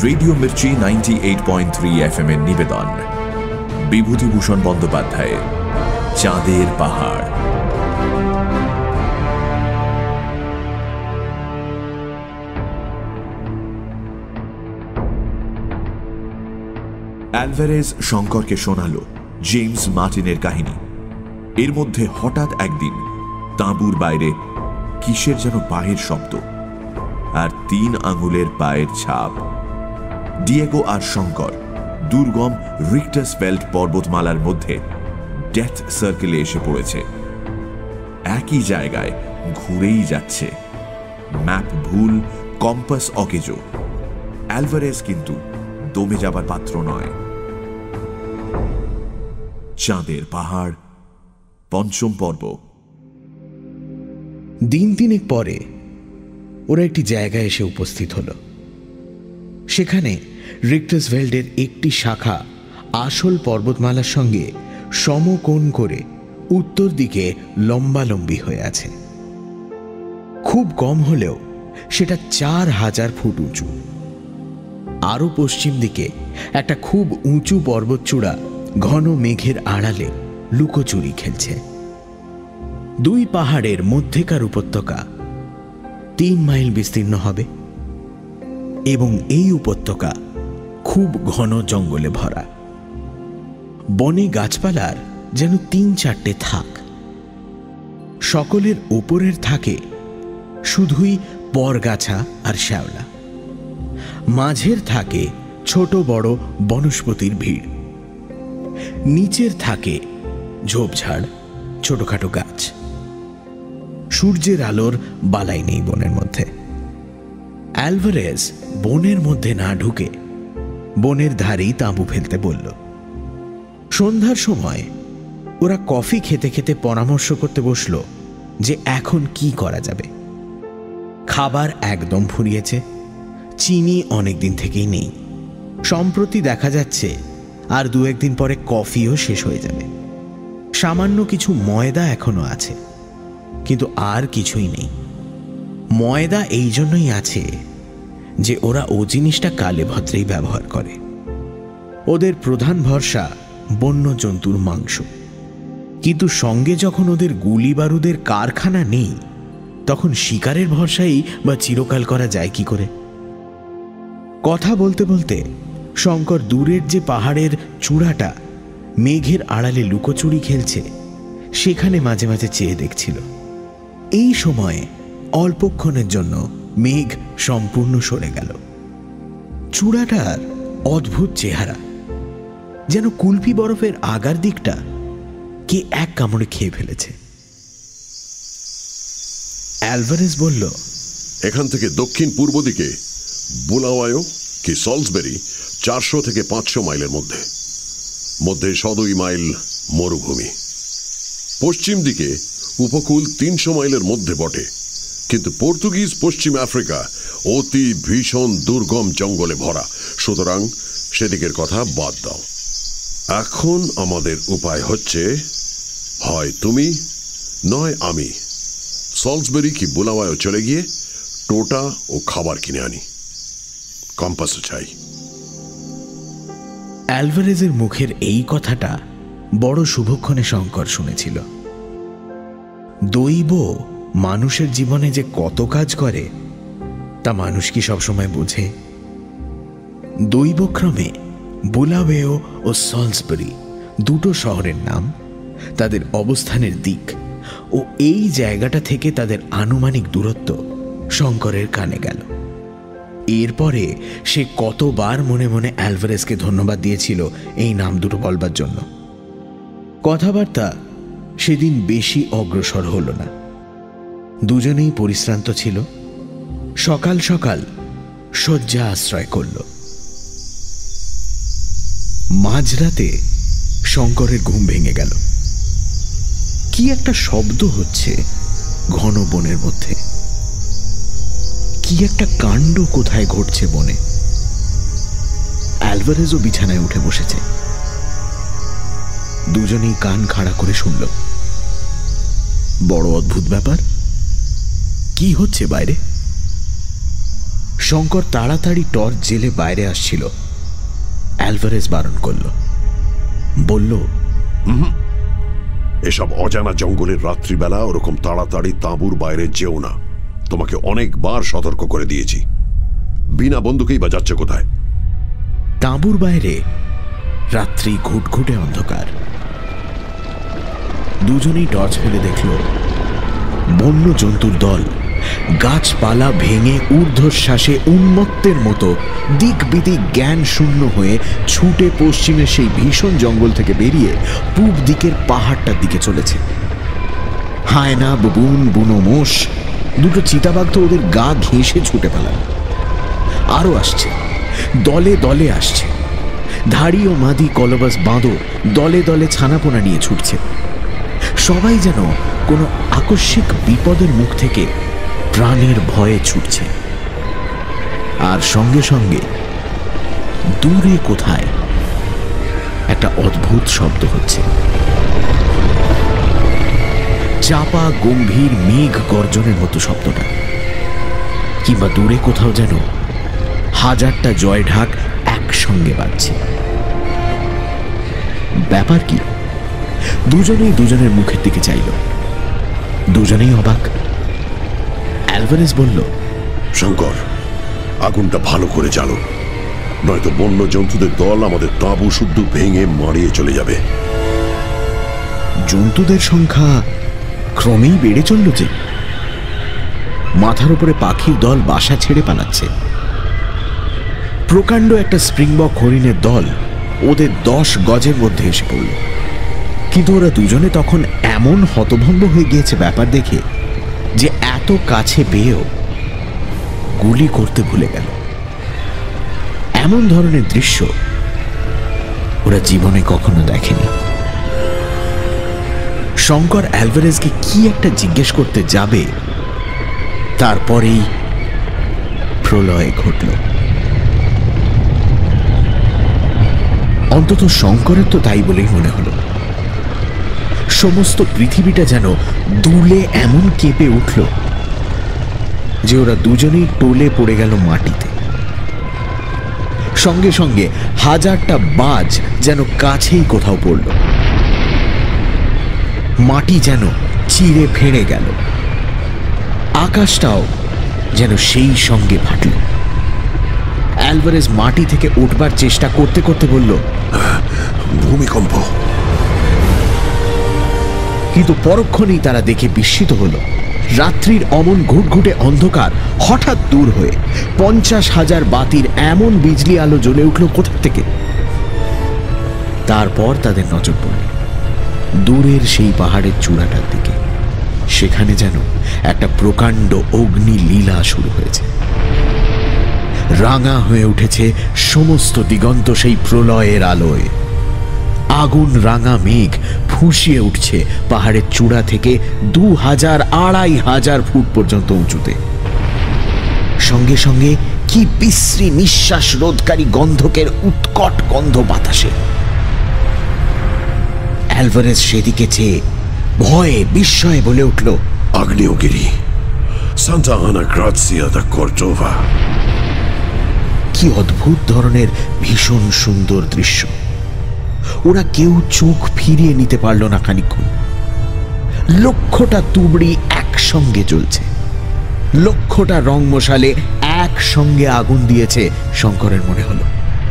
Radio Mirchi 98.3 FM এর নিবেদন বিভূতিভূষণ বন্দ্যোপাধ্যায়ের চাঁদের পাহাড়। অ্যালভারেজ শঙ্করকে শোনালো জেমস মার্টিনের কাহিনী। এর মধ্যে হঠাৎ একদিন তাঁবুর বাইরে কিসের যেন পায়ের শব্দ আর 3 আঙুলের পায়ের ছাপ। ডিয়েগো আর শঙ্কর দুর্গম রিক্টাসফেল্ড পর্বতমালার মধ্যে ডেথ সার্কেলে এসে পড়েছে। একই জায়গায় ঘুরেই যাচ্ছে, ম্যাপ ভুল, কম্পাস অকেজো। অ্যালভারেজ কিন্তু দমে যাবার পাত্র নয়। চাঁদের পাহাড় 5ম পর্ব। দিন তিনেক পরে ওরা একটি জায়গায় এসে উপস্থিত হলো। সেখানে রিক্টাসফেল্ডের একটি শাখা আসল পর্বতমালার সঙ্গে সমকোণ করে উত্তর দিকে লম্বালম্বি হয়ে আছে। খুব কম হলেও সেটা 4000 ফুট উঁচু। আরও পশ্চিম দিকে একটা খুব উঁচু পর্বতচূড়া ঘন মেঘের আড়ালে লুকোচুরি খেলছে। 2 পাহাড়ের মধ্যেকার উপত্যকা 3 মাইল বিস্তীর্ণ হবে এবং এই উপত্যকা খুব ঘন জঙ্গলে ভরা। বনে গাছপালার যেন 3-4টে থাক। সকলের ওপরের থাকে শুধুই পরগাছা আর শ্যাওলা। মাঝের থাকে ছোট বড় বনস্পতির ভিড়। নিচের থাকে ঝোপঝাড়, ছোটখাটো গাছ। সূর্যের আলোর বালাই নেই বনের মধ্যে। অ্যালভারেজ বনের মধ্যে না ঢুকে বনের ধারেই তাঁবু ফেলতে বলল। সন্ধ্যার সময় ওরা কফি খেতে খেতে পরামর্শ করতে বসল যে এখন কি করা যাবে। খাবার একদম ফুরিয়েছে, চিনি অনেকদিন থেকেই নেই। সম্প্রতি দেখা যাচ্ছে আর 2-1 দিন পরে কফিও শেষ হয়ে যাবে। সামান্য কিছু ময়দা এখনো আছে, কিন্তু আর কিছুই নেই। ময়দা এই জন্যই আছে যে ওরা ও জিনিসটা কালে ভদ্রেই ব্যবহার করে। ওদের প্রধান ভরসা বন্য জন্তুর মাংস, কিন্তু সঙ্গে যখন ওদের গুলি বারুদের কারখানা নেই তখন শিকারের ভরসাই বা চিরকাল করা যায় কি করে? কথা বলতে বলতে শঙ্কর দূরের যে পাহাড়ের চূড়াটা মেঘের আড়ালে লুকোচুরি খেলছে সেখানে মাঝে মাঝে চেয়ে দেখছিল। এই সময়ে অল্পক্ষণের জন্য মেঘ সম্পূর্ণ সরে গেল। চূড়াটার অদ্ভুত চেহারা, যেন কুলপি বরফের আগার দিকটা কে এক কামড়ে খেয়ে ফেলেছে। অ্যালভারেজ বলল, এখান থেকে দক্ষিণ পূর্ব দিকে বুলাওয়ায় কি সলসবেরি 400 থেকে 500 মাইলের মধ্যে 102 মাইল মরুভূমি। পশ্চিম দিকে উপকূল 300 মাইলের মধ্যে বটে, কিন্তু পর্তুগিজ পশ্চিম আফ্রিকা অতি ভীষণ দুর্গম জঙ্গলে ভরা, সুতরাং সেদিকের কথা বাদ দাও। এখন আমাদের উপায় হচ্ছে হয় তুমি নয় আমি সলসবেরি কি বুলাওয়ায় চলে গিয়ে টোটা ও খাবার কিনে আনি। কম্পাসও চাই। অ্যালভারেজের মুখের এই কথাটা বড় শুভক্ষণে শঙ্কর শুনেছিল। দৈব মানুষের জীবনে যে কত কাজ করে তা মানুষ কি সবসময় বোঝে? দৈবক্রমে বুলাওয়েও ও সলসবেরি 2টো শহরের নাম, তাদের অবস্থানের দিক ও এই জায়গাটা থেকে তাদের আনুমানিক দূরত্ব শঙ্করের কানে গেল। এরপরে সে কতবার মনে মনে অ্যালভারেজকে ধন্যবাদ দিয়েছিল এই নাম দুটো বলবার জন্য। কথাবার্তা সেদিন বেশি অগ্রসর হল না। দুজনেই পরিশ্রান্ত ছিল। সকাল সকাল শয্যা আশ্রয় করল। মাঝরাতে শঙ্করের ঘুম ভেঙে গেল। কি একটা শব্দ হচ্ছে ঘন বনের মধ্যে, কি একটা কাণ্ড কোথায় ঘটছে বনে। অ্যালভারেজও বিছানায় উঠে বসেছে। দুজনেই কান খাড়া করে শুনল। বড় অদ্ভুত ব্যাপার। কি হচ্ছে বাইরে? শঙ্কর তাড়াতাড়ি টর্চ জেলে বাইরে আসছিল। অ্যালভারেজ বারণ করল, বলল, এসব অজানা জঙ্গলের রাত্রিবেলা ওরকম তাড়াতাড়ি তাঁবুর বাইরে যেও না। তোমাকে অনেকবার সতর্ক করে দিয়েছি। বিনা বন্দুকেই বা যাচ্ছে কোথায়? তাঁবুর বাইরে রাত্রি ঘুটঘুটে অন্ধকার। দুজনেই টর্চ ফেলে দেখল বন্য জন্তুর দল গাছপালা ভেঙে ঊর্ধ্বশ্বাসে উন্মত্তের মতো দিক বিদিক জ্ঞান শূন্য হয়ে ছুটে পশ্চিমে সেই ভীষণ জঙ্গল থেকে বেরিয়ে পূব দিকের পাহাড়টার দিকে চলেছে। হায়না, বুবুন, বুনো মোষ, দুটো চিতাবাঘ তো ওদের গা ঘেঁষে ছুটে পালাল। আরো আসছে, দলে দলে আসছে। ধাড়ি ও মাদি কলবাস বাঁদর দলে দলে ছানাপোনা নিয়ে ছুটছে। সবাই যেন কোনো আকস্মিক বিপদের মুখ থেকে প্রাণের ভয়ে ছুটছে। আর সঙ্গে সঙ্গে দূরে কোথায় একটা অদ্ভুত শব্দ হচ্ছে। চাপা গম্ভীর মেঘ গর্জনের মতো শব্দটা, কিংবা দূরে কোথাও যেন হাজারটা জয় ঢাক একসঙ্গে বাজছে। ব্যাপার কি? দুজনেই দুজনের মুখের দিকে চাইল। দুজনেই অবাক। অ্যালভারেজ বলল, শঙ্কর, আগুনটা ভালো করে জ্বালো, নয়তো বন্য জন্তুদের দল আমাদের তাঁবু শুদ্ধ ভেঙে মারিয়ে চলে যাবে। জন্তুদের সংখ্যা ক্রমেই বেড়ে চলল যে। মাথার উপরে পাখির দল বাসা ছেড়ে পালাচ্ছে। প্রকাণ্ড একটা স্প্রিংবক হরিণের দল ওদের 10 গজের মধ্যে এসে পড়ল। কিন্তু ওরা দুজনে তখন এমন হতভম্ব হয়ে গিয়েছে ব্যাপার দেখে যে এত কাছে পেয়েও গুলি করতে ভুলে গেল। এমন ধরনের দৃশ্য ওরা জীবনে কখনো দেখেনি। শঙ্কর অ্যালভারেজকে কি একটা জিজ্ঞেস করতে যাবে, তারপরেই প্রলয় ঘটল। অন্তত শঙ্করের তো তাই বলেই মনে হলো। সমস্ত পৃথিবীটা যেন দুলে এমন কেঁপে উঠল যে ওরা দুজনেই টলে পড়ে গেল মাটিতে। সঙ্গে সঙ্গে হাজারটা বাজ যেন কাছেই কোথাও পড়ল। মাটি যেন চিরে ফেড়ে গেল। আকাশটাও যেন সেই সঙ্গে ফাটল। অ্যালভারেজ মাটি থেকে উঠবার চেষ্টা করতে করতে বলল, ভূমিকম্প। কিন্তু পরক্ষণেই তারা দেখে বিস্মিত হল, রাত্রির অমন ঘুটঘুটে অন্ধকার হঠাৎ দূর হয়ে 50,000 বাতির এমন বিজলি আলো জ্বলে উঠল কোথা থেকে। তারপর তাদের নজর পড়ল দূরের সেই পাহাড়ের চূড়াটার দিকে। সেখানে যেন একটা প্রকাণ্ড অগ্নি লীলা শুরু হয়েছে। রাঙা হয়ে উঠেছে সমস্ত দিগন্ত সেই প্রলয়ের আলোয়। আগুন রাঙা মেঘ ফুঁসিয়ে উঠছে পাহাড়ের চূড়া থেকে 2000-2500 ফুট পর্যন্ত উঁচুতে। সঙ্গে সঙ্গে কি বিশ্রী নিঃশ্বাস রোধকারী গন্ধকের উৎকট গন্ধ বাতাসে। অ্যালভারেজ সেদিকে চেয়ে ভয়ে বিস্ময়ে বলে উঠল, আগ্নেয়গিরি, সান্তা আনা গ্রাজিয়া দা কর্ডোভা। কি অদ্ভুত ধরনের ভীষণ সুন্দর দৃশ্য। ওরা কেউ চোখ ফিরিয়ে নিতে পারল না খানিকক্ষণ। লক্ষটা তুবড়ি একসঙ্গে জ্বলছে, লক্ষটা রং মশালে একসঙ্গে আগুন দিয়েছে শঙ্করের মনে হলো।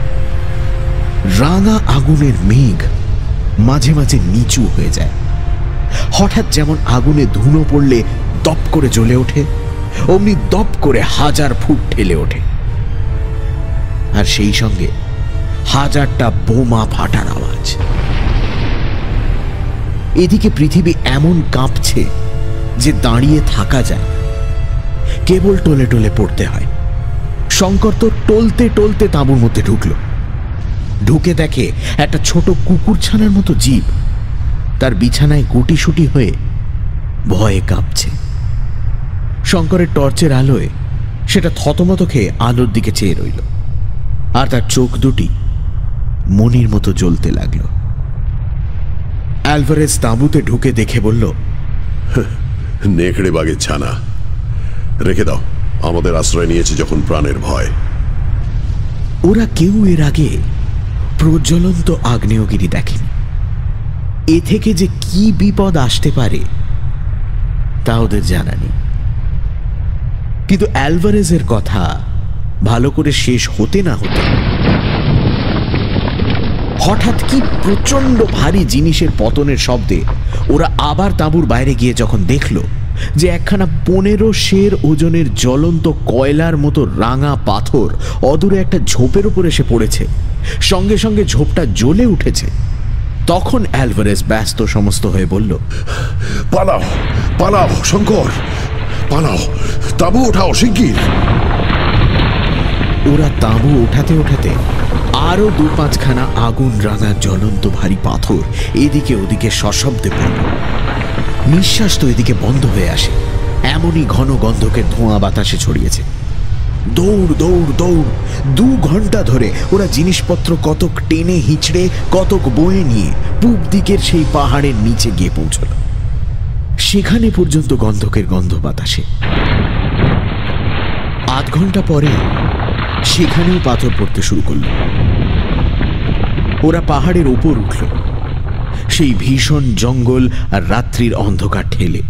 রাঙা আগুনের মেঘ মাঝে মাঝে নিচু হয়ে যায়। হঠাৎ যেমন আগুনে ধুনো পড়লে দপ করে জ্বলে ওঠে, অমনি দপ করে 1000 ফুট ঠেলে ওঠে। আর সেই সঙ্গে 1000টা বোমা ফাটার আওয়াজ। এদিকে পৃথিবী এমন কাঁপছে যে দাঁড়িয়ে থাকা যায়, কেবল টলে টলে পড়তে হয়। শঙ্কর তো টলতে টলতে তাঁবুর মধ্যে ঢুকলো। ঢুকে দেখে একটা ছোট কুকুরছানার মতো জীব তার বিছানায় গুটিসুটি হয়ে ভয়ে কাঁপছে। শঙ্করের টর্চের আলোয় সেটা থতমত খেয়ে আলোর দিকে চেয়ে রইল, আর তার চোখ দুটি মনির মতো জ্বলতে লাগলো। অ্যালভারেজ তাঁবুতে ঢুকে দেখে বলল, নেকড়ে বাঘের ছানা, রেখে দাও, আমাদের আশ্রয় নিয়েছে যখন প্রাণের ভয়। ওরা কেউ এর আগে প্রজ্বলন্ত আগ্নেয়গিরি দেখেনি। এ থেকে যে কি বিপদ আসতে পারে তা ওদের জানা নেই। কিন্তু অ্যালভারেজের কথা ভালো করে শেষ হতে না হতে হঠাৎ কি প্রচন্ড ভারী জিনিসের পতনের শব্দে ওরা আবার তাঁবুর বাইরে গিয়ে যখন দেখল যে একখানা 15 সের ওজনের জ্বলন্ত কয়লার মতো রাঙা পাথর অদূরে একটা ঝোপের উপর এসে পড়েছে, সঙ্গে সঙ্গে ঝোপটা জ্বলে উঠেছে, তখন অ্যালভারেজ ব্যস্ত সমস্ত হয়ে বলল, পালাও পালাও শঙ্কর, পালাও, তাঁবু ওঠাও শিগগির। ওরা তাঁবু ওঠাতে ওঠাতে আরো 2-5খানা আগুন রাঙা জ্বলন্ত ভারী পাথর এদিকে ওদিকে সশব্দে পড়ল। নিঃশ্বাস তো এদিকে বন্ধ হয়ে আসে, এমনই ঘন গন্ধকের ধোঁয়া বাতাসে ছড়িয়েছে। দৌড় দৌড় দৌড়, 2 ঘন্টা ধরে ওরা জিনিসপত্র কতক টেনে হিঁচড়ে কতক বয়ে নিয়ে পূব দিকের সেই পাহাড়ের নিচে গিয়ে পৌঁছল। সেখানে পর্যন্ত গন্ধকের গন্ধ বাতাসে। 8 ঘন্টা পরে সেখানেও পাথর পড়তে শুরু করল। ওরা পাহাড়ের ওপর উঠল, সেই ভীষণ জঙ্গল আর রাত্রির অন্ধকার ঠেলে।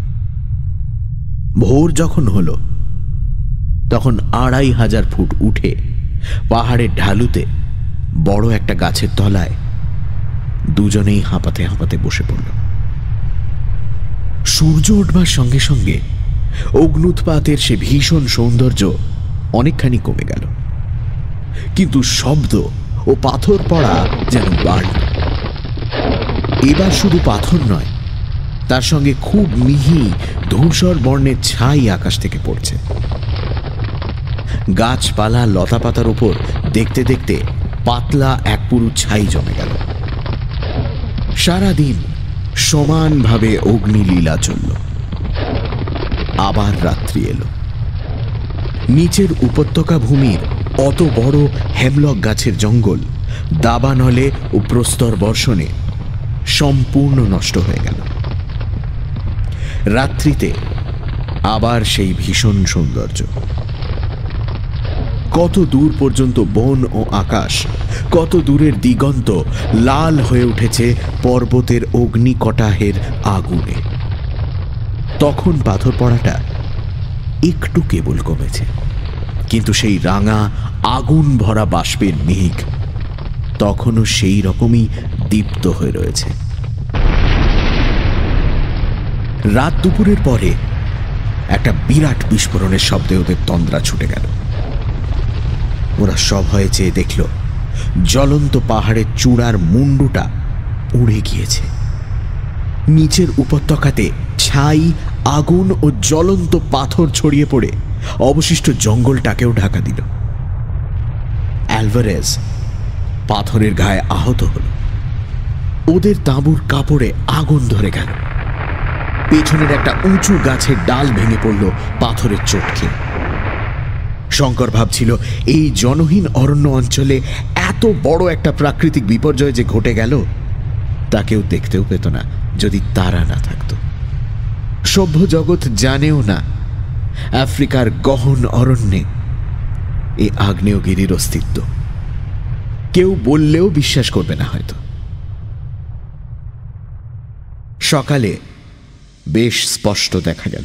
ভোর যখন হলো তখন 2500 ফুট উঠে পাহাড়ের ঢালুতে বড় একটা গাছের তলায় দুজনেই হাঁপাতে হাঁপাতে বসে পড়ল। সূর্য উঠবার সঙ্গে সঙ্গে অগ্নুৎপাতের সে ভীষণ সৌন্দর্য অনেকখানি কমে গেল, কিন্তু শব্দ ও পাথর পড়া যেন বাড়ল। এবার শুধু পাথর নয়, তার সঙ্গে খুব মিহি ধূসর বর্ণের ছাই আকাশ থেকে পড়ছে। গাছপালা লতাপাতার উপর দেখতে দেখতে পাতলা এক পুরু ছাই জমে গেল। সারাদিন সমানভাবে অগ্নিলীলা চলল। আবার রাত্রি এলো। নিচের উপত্যকা ভূমির অত বড় হেমলক গাছের জঙ্গল দাবানলে ও প্রস্তর বর্ষণে সম্পূর্ণ নষ্ট হয়ে গেল। রাত্রিতে আবার সেই ভীষণ সৌন্দর্য। কত দূর পর্যন্ত বন ও আকাশ, কত দূরের দিগন্ত লাল হয়ে উঠেছে পর্বতের অগ্নিকটাহের আগুনে। তখন পাথর পড়াটা একটু কেবল কমেছে, কিন্তু সেই রাঙা আগুন ভরা বাষ্পের মেঘ তখনও সেই রকমই দীপ্ত হয়ে রয়েছে। রাত দুপুরের পরে একটা বিরাট বিস্ফোরণের শব্দে ওদের তন্দ্রা ছুটে গেল। ওরা সভয়ে চেয়ে দেখল জ্বলন্ত পাহাড়ের চূড়ার মুন্ডুটা উড়ে গিয়েছে। নিচের উপত্যকাতে ছাই, আগুন ও জ্বলন্ত পাথর ছড়িয়ে পড়ে অবশিষ্ট জঙ্গলটাকেও ঢাকা দিল। অ্যালভারেজ পাথরের গায়ে আহত হল। ওদের তাঁবুর কাপড়ে আগুন ধরে গেল। পেছনের একটা উঁচু গাছের ডাল ভেঙে পড়ল পাথরের চোট খেয়ে। শঙ্কর ভাবছিল এই জনহীন অরণ্য অঞ্চলে এত বড় একটা প্রাকৃতিক বিপর্যয় যে ঘটে গেল তা কেউ দেখতেও পেত না যদি তারা না থাকত। সভ্য জগৎ জানেও না আফ্রিকার গহন অরণ্যে এই আগ্নেয়গিরির অস্তিত্ব। কেউ বললেও বিশ্বাস করবে না হয়তো। সকালে বেশ স্পষ্ট দেখা গেল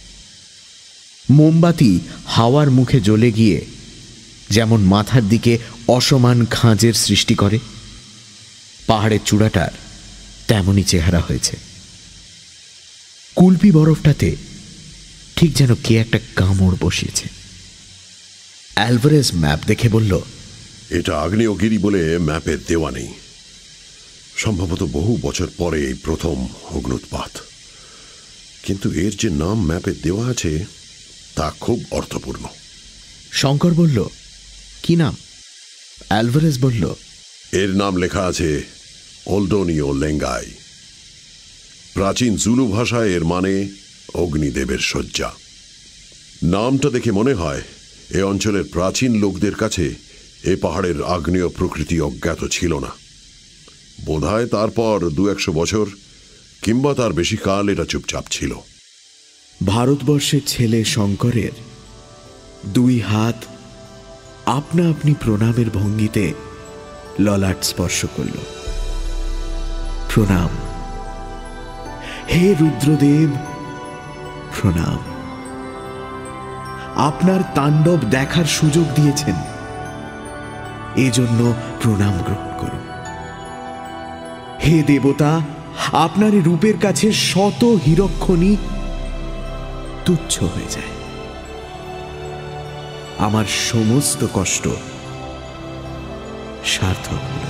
মোমবাতি হাওয়ার মুখে জ্বলে গিয়ে যেমন মাথার দিকে অসমান খাঁজের সৃষ্টি করে, পাহাড়ের চূড়াটার তেমনই চেহারা হয়েছে। কুলপি বরফটাতে ঠিক যেন কে একটা কামড় বসিয়েছে। অ্যালভারেজ ম্যাপ দেখে বলল, এটা আগ্নেয়গিরি বলে ম্যাপে দেওয়া নেই। সম্ভবত বহু বছর পরে এই প্রথম অগ্নুৎপাত। কিন্তু এর যে নাম ম্যাপে দেওয়া আছে তা খুব অর্থপূর্ণ। শঙ্কর বলল, কি নাম? অ্যালভারেজ বলল, এর নাম লেখা আছে ওল্ডোনিও লেঙ্গাই। প্রাচীন জুলু ভাষায় এর মানে অগ্নিদেবের শয্যা। নামটা দেখে মনে হয় এ অঞ্চলের প্রাচীন লোকদের কাছে এ পাহাড়ের আগ্নেয় প্রকৃতি অজ্ঞাত ছিল না। বোধহয় তারপর 200 বছর কিংবা তার বেশি কাল এটা চুপচাপ ছিল। ভারতবর্ষের ছেলে শঙ্করের দুই হাত আপনা আপনি প্রণামের ভঙ্গিতে ললাট স্পর্শ করল। প্রণাম হে রুদ্রদেব, প্রণাম। আপনার তাণ্ডব দেখার সুযোগ দিয়েছেন, এজন্য প্রণাম গ্রহণ করুন। হে দেবতা, আপনার রূপের কাছে শত হীরকখনি তুচ্ছ হয়ে যায়। আমার সমস্ত কষ্ট সার্থক হল।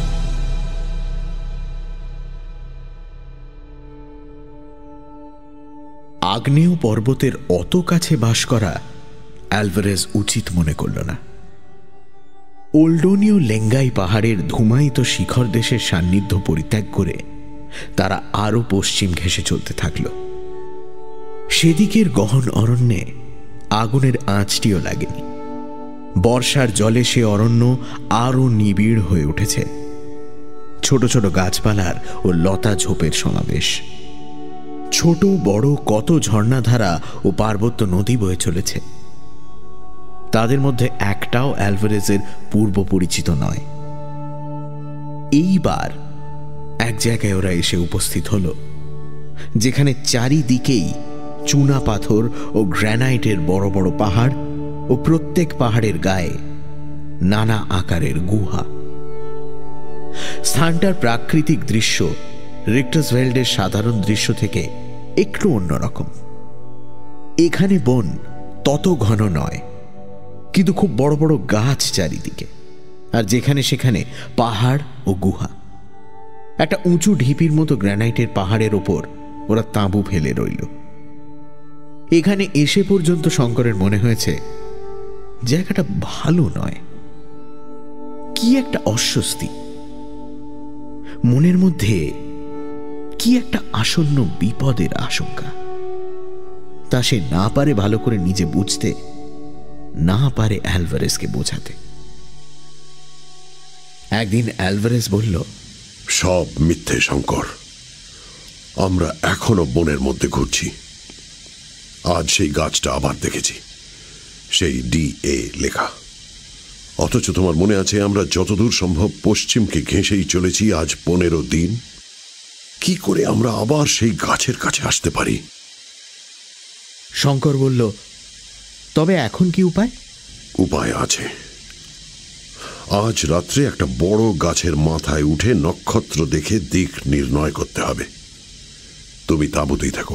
আগ্নেয় পর্বতের অত কাছে বাস করা অ্যালভারেজ উচিত মনে করল না। ওল্ডোনীয় লেঙ্গাই পাহাড়ের ধুমায়িত শিখর দেশের সান্নিধ্য পরিত্যাগ করে তারা আরো পশ্চিম ঘেঁষে চলতে থাকল। সেদিকের গহন অরণ্যে আগুনের আঁচটিও লাগেনি। বর্ষার জলে সে অরণ্য আরো নিবিড় হয়ে উঠেছে। ছোট ছোট গাছপালার ও লতা ঝোপের সমাবেশ। ছোট বড় কত ঝর্ণাধারা ও পার্বত্য নদী বয়ে চলেছে। তাদের মধ্যে একটাও অ্যালভারেজের পূর্ব পরিচিত নয়। এইবার এক জায়গায় ওরা এসে উপস্থিত হল, যেখানে চারিদিকেই চুনা পাথর ও গ্রানাইটের বড় বড় পাহাড় ও প্রত্যেক পাহাড়ের গায়ে নানা আকারের গুহা। স্থানটার প্রাকৃতিক দৃশ্য রিক্টাসভেল্ডের সাধারণ দৃশ্য থেকে একটু অন্যরকম। এখানে বন তত ঘন নয়, কিন্তু খুব বড় বড় গাছ চারিদিকে, আর যেখানে সেখানে পাহাড় ও গুহা। একটা উঁচু ঢিপির মতো গ্রানাইটের পাহাড়ের ওপর ওরা তাঁবু ফেলে রইল। এখানে এসে পর্যন্ত শঙ্করের মনে হয়েছে জায়গাটা ভালো নয়। কি একটা অস্বস্তি, মনের মধ্যে কি একটা আসন্ন বিপদের আশঙ্কা। তা সে না পারে ভালো করে নিজে বুঝতে, না পারে অ্যালভারেজকে বোঝাতে। একদিন অ্যালভারেজ বলল, সব মিথ্যে শঙ্কর, আমরা এখনো বনের মধ্যে ঘুরছি। আজ সেই গাছটা আবার দেখেছি, সেই DA লেখা। অথচ তোমার মনে আছে আমরা যতদূর সম্ভব পশ্চিমকে ঘেঁষেই চলেছি আজ 15 দিন। কি করে আমরা আবার সেই গাছের কাছে আসতে পারি? শঙ্কর বলল, তবে এখন কি উপায়? উপায় আছে। আজ রাত্রে একটা বড় গাছের মাথায় উঠে নক্ষত্র দেখে দিক নির্ণয় করতে হবে। তুমি তাঁবুতেই থাকো।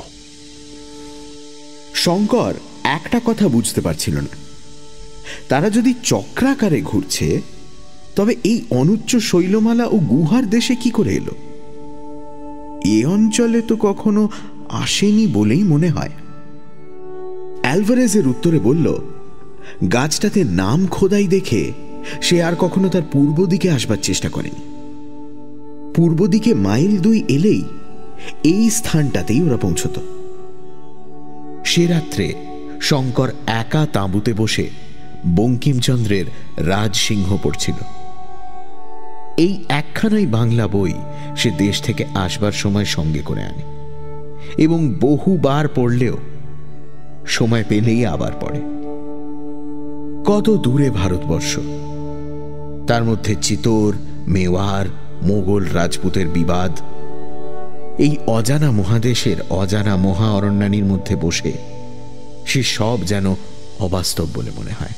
শঙ্কর একটা কথা বুঝতে পারছিল না, তারা যদি চক্রাকারে ঘুরছে তবে এই অনুচ্চ শৈলমালা ও গুহার দেশে কি করে এলো? এ অঞ্চলে তো কখনো আসেনি বলেই মনে হয়। অ্যালভারেজের উত্তরে বলল, গাছটাতে নাম খোদাই দেখে সে আর কখনো তার পূর্ব দিকে আসবার চেষ্টা করেনি। পূর্ব দিকে মাইল 2 এলেই এই স্থানটাতেই ওরা পৌঁছত। সে রাত্রে শঙ্কর একা তাঁবুতে বসে বঙ্কিমচন্দ্রের রাজসিংহ পড়ছিল। এই একখানাই বাংলা বই সে দেশ থেকে আসবার সময় সঙ্গে করে আনে এবং বহুবার পড়লেও সময় পেলেই আবার পড়ে। কত দূরে ভারতবর্ষ, তার মধ্যে চিতোর, মেওয়ার, মোগল রাজপুতের বিবাদ। এই অজানা মহাদেশের অজানা মহা অরণ্যানীর মধ্যে বসে সে সব যেন অবাস্তব বলে মনে হয়।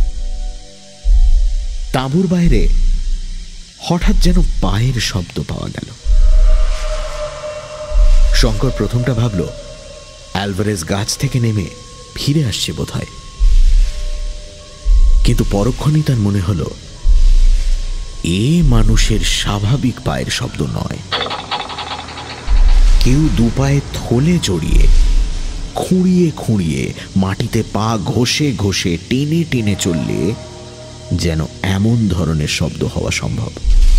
তাঁবুর বাইরে হঠাৎ যেন পায়ের শব্দ পাওয়া গেল। শঙ্কর প্রথমটা ভাবল অ্যালভারেজ গাছ থেকে নেমে ফিরে আসছে বোধহয়, কিন্তু পরক্ষণেই তার মনে হল এ মানুষের স্বাভাবিক পায়ের শব্দ নয়। কেউ দুপায়ে থলে জড়িয়ে খুঁড়িয়ে খুঁড়িয়ে মাটিতে পা ঘষে ঘষে টেনে টেনে চললে যেন এমন ধরনের শব্দ হওয়া সম্ভব।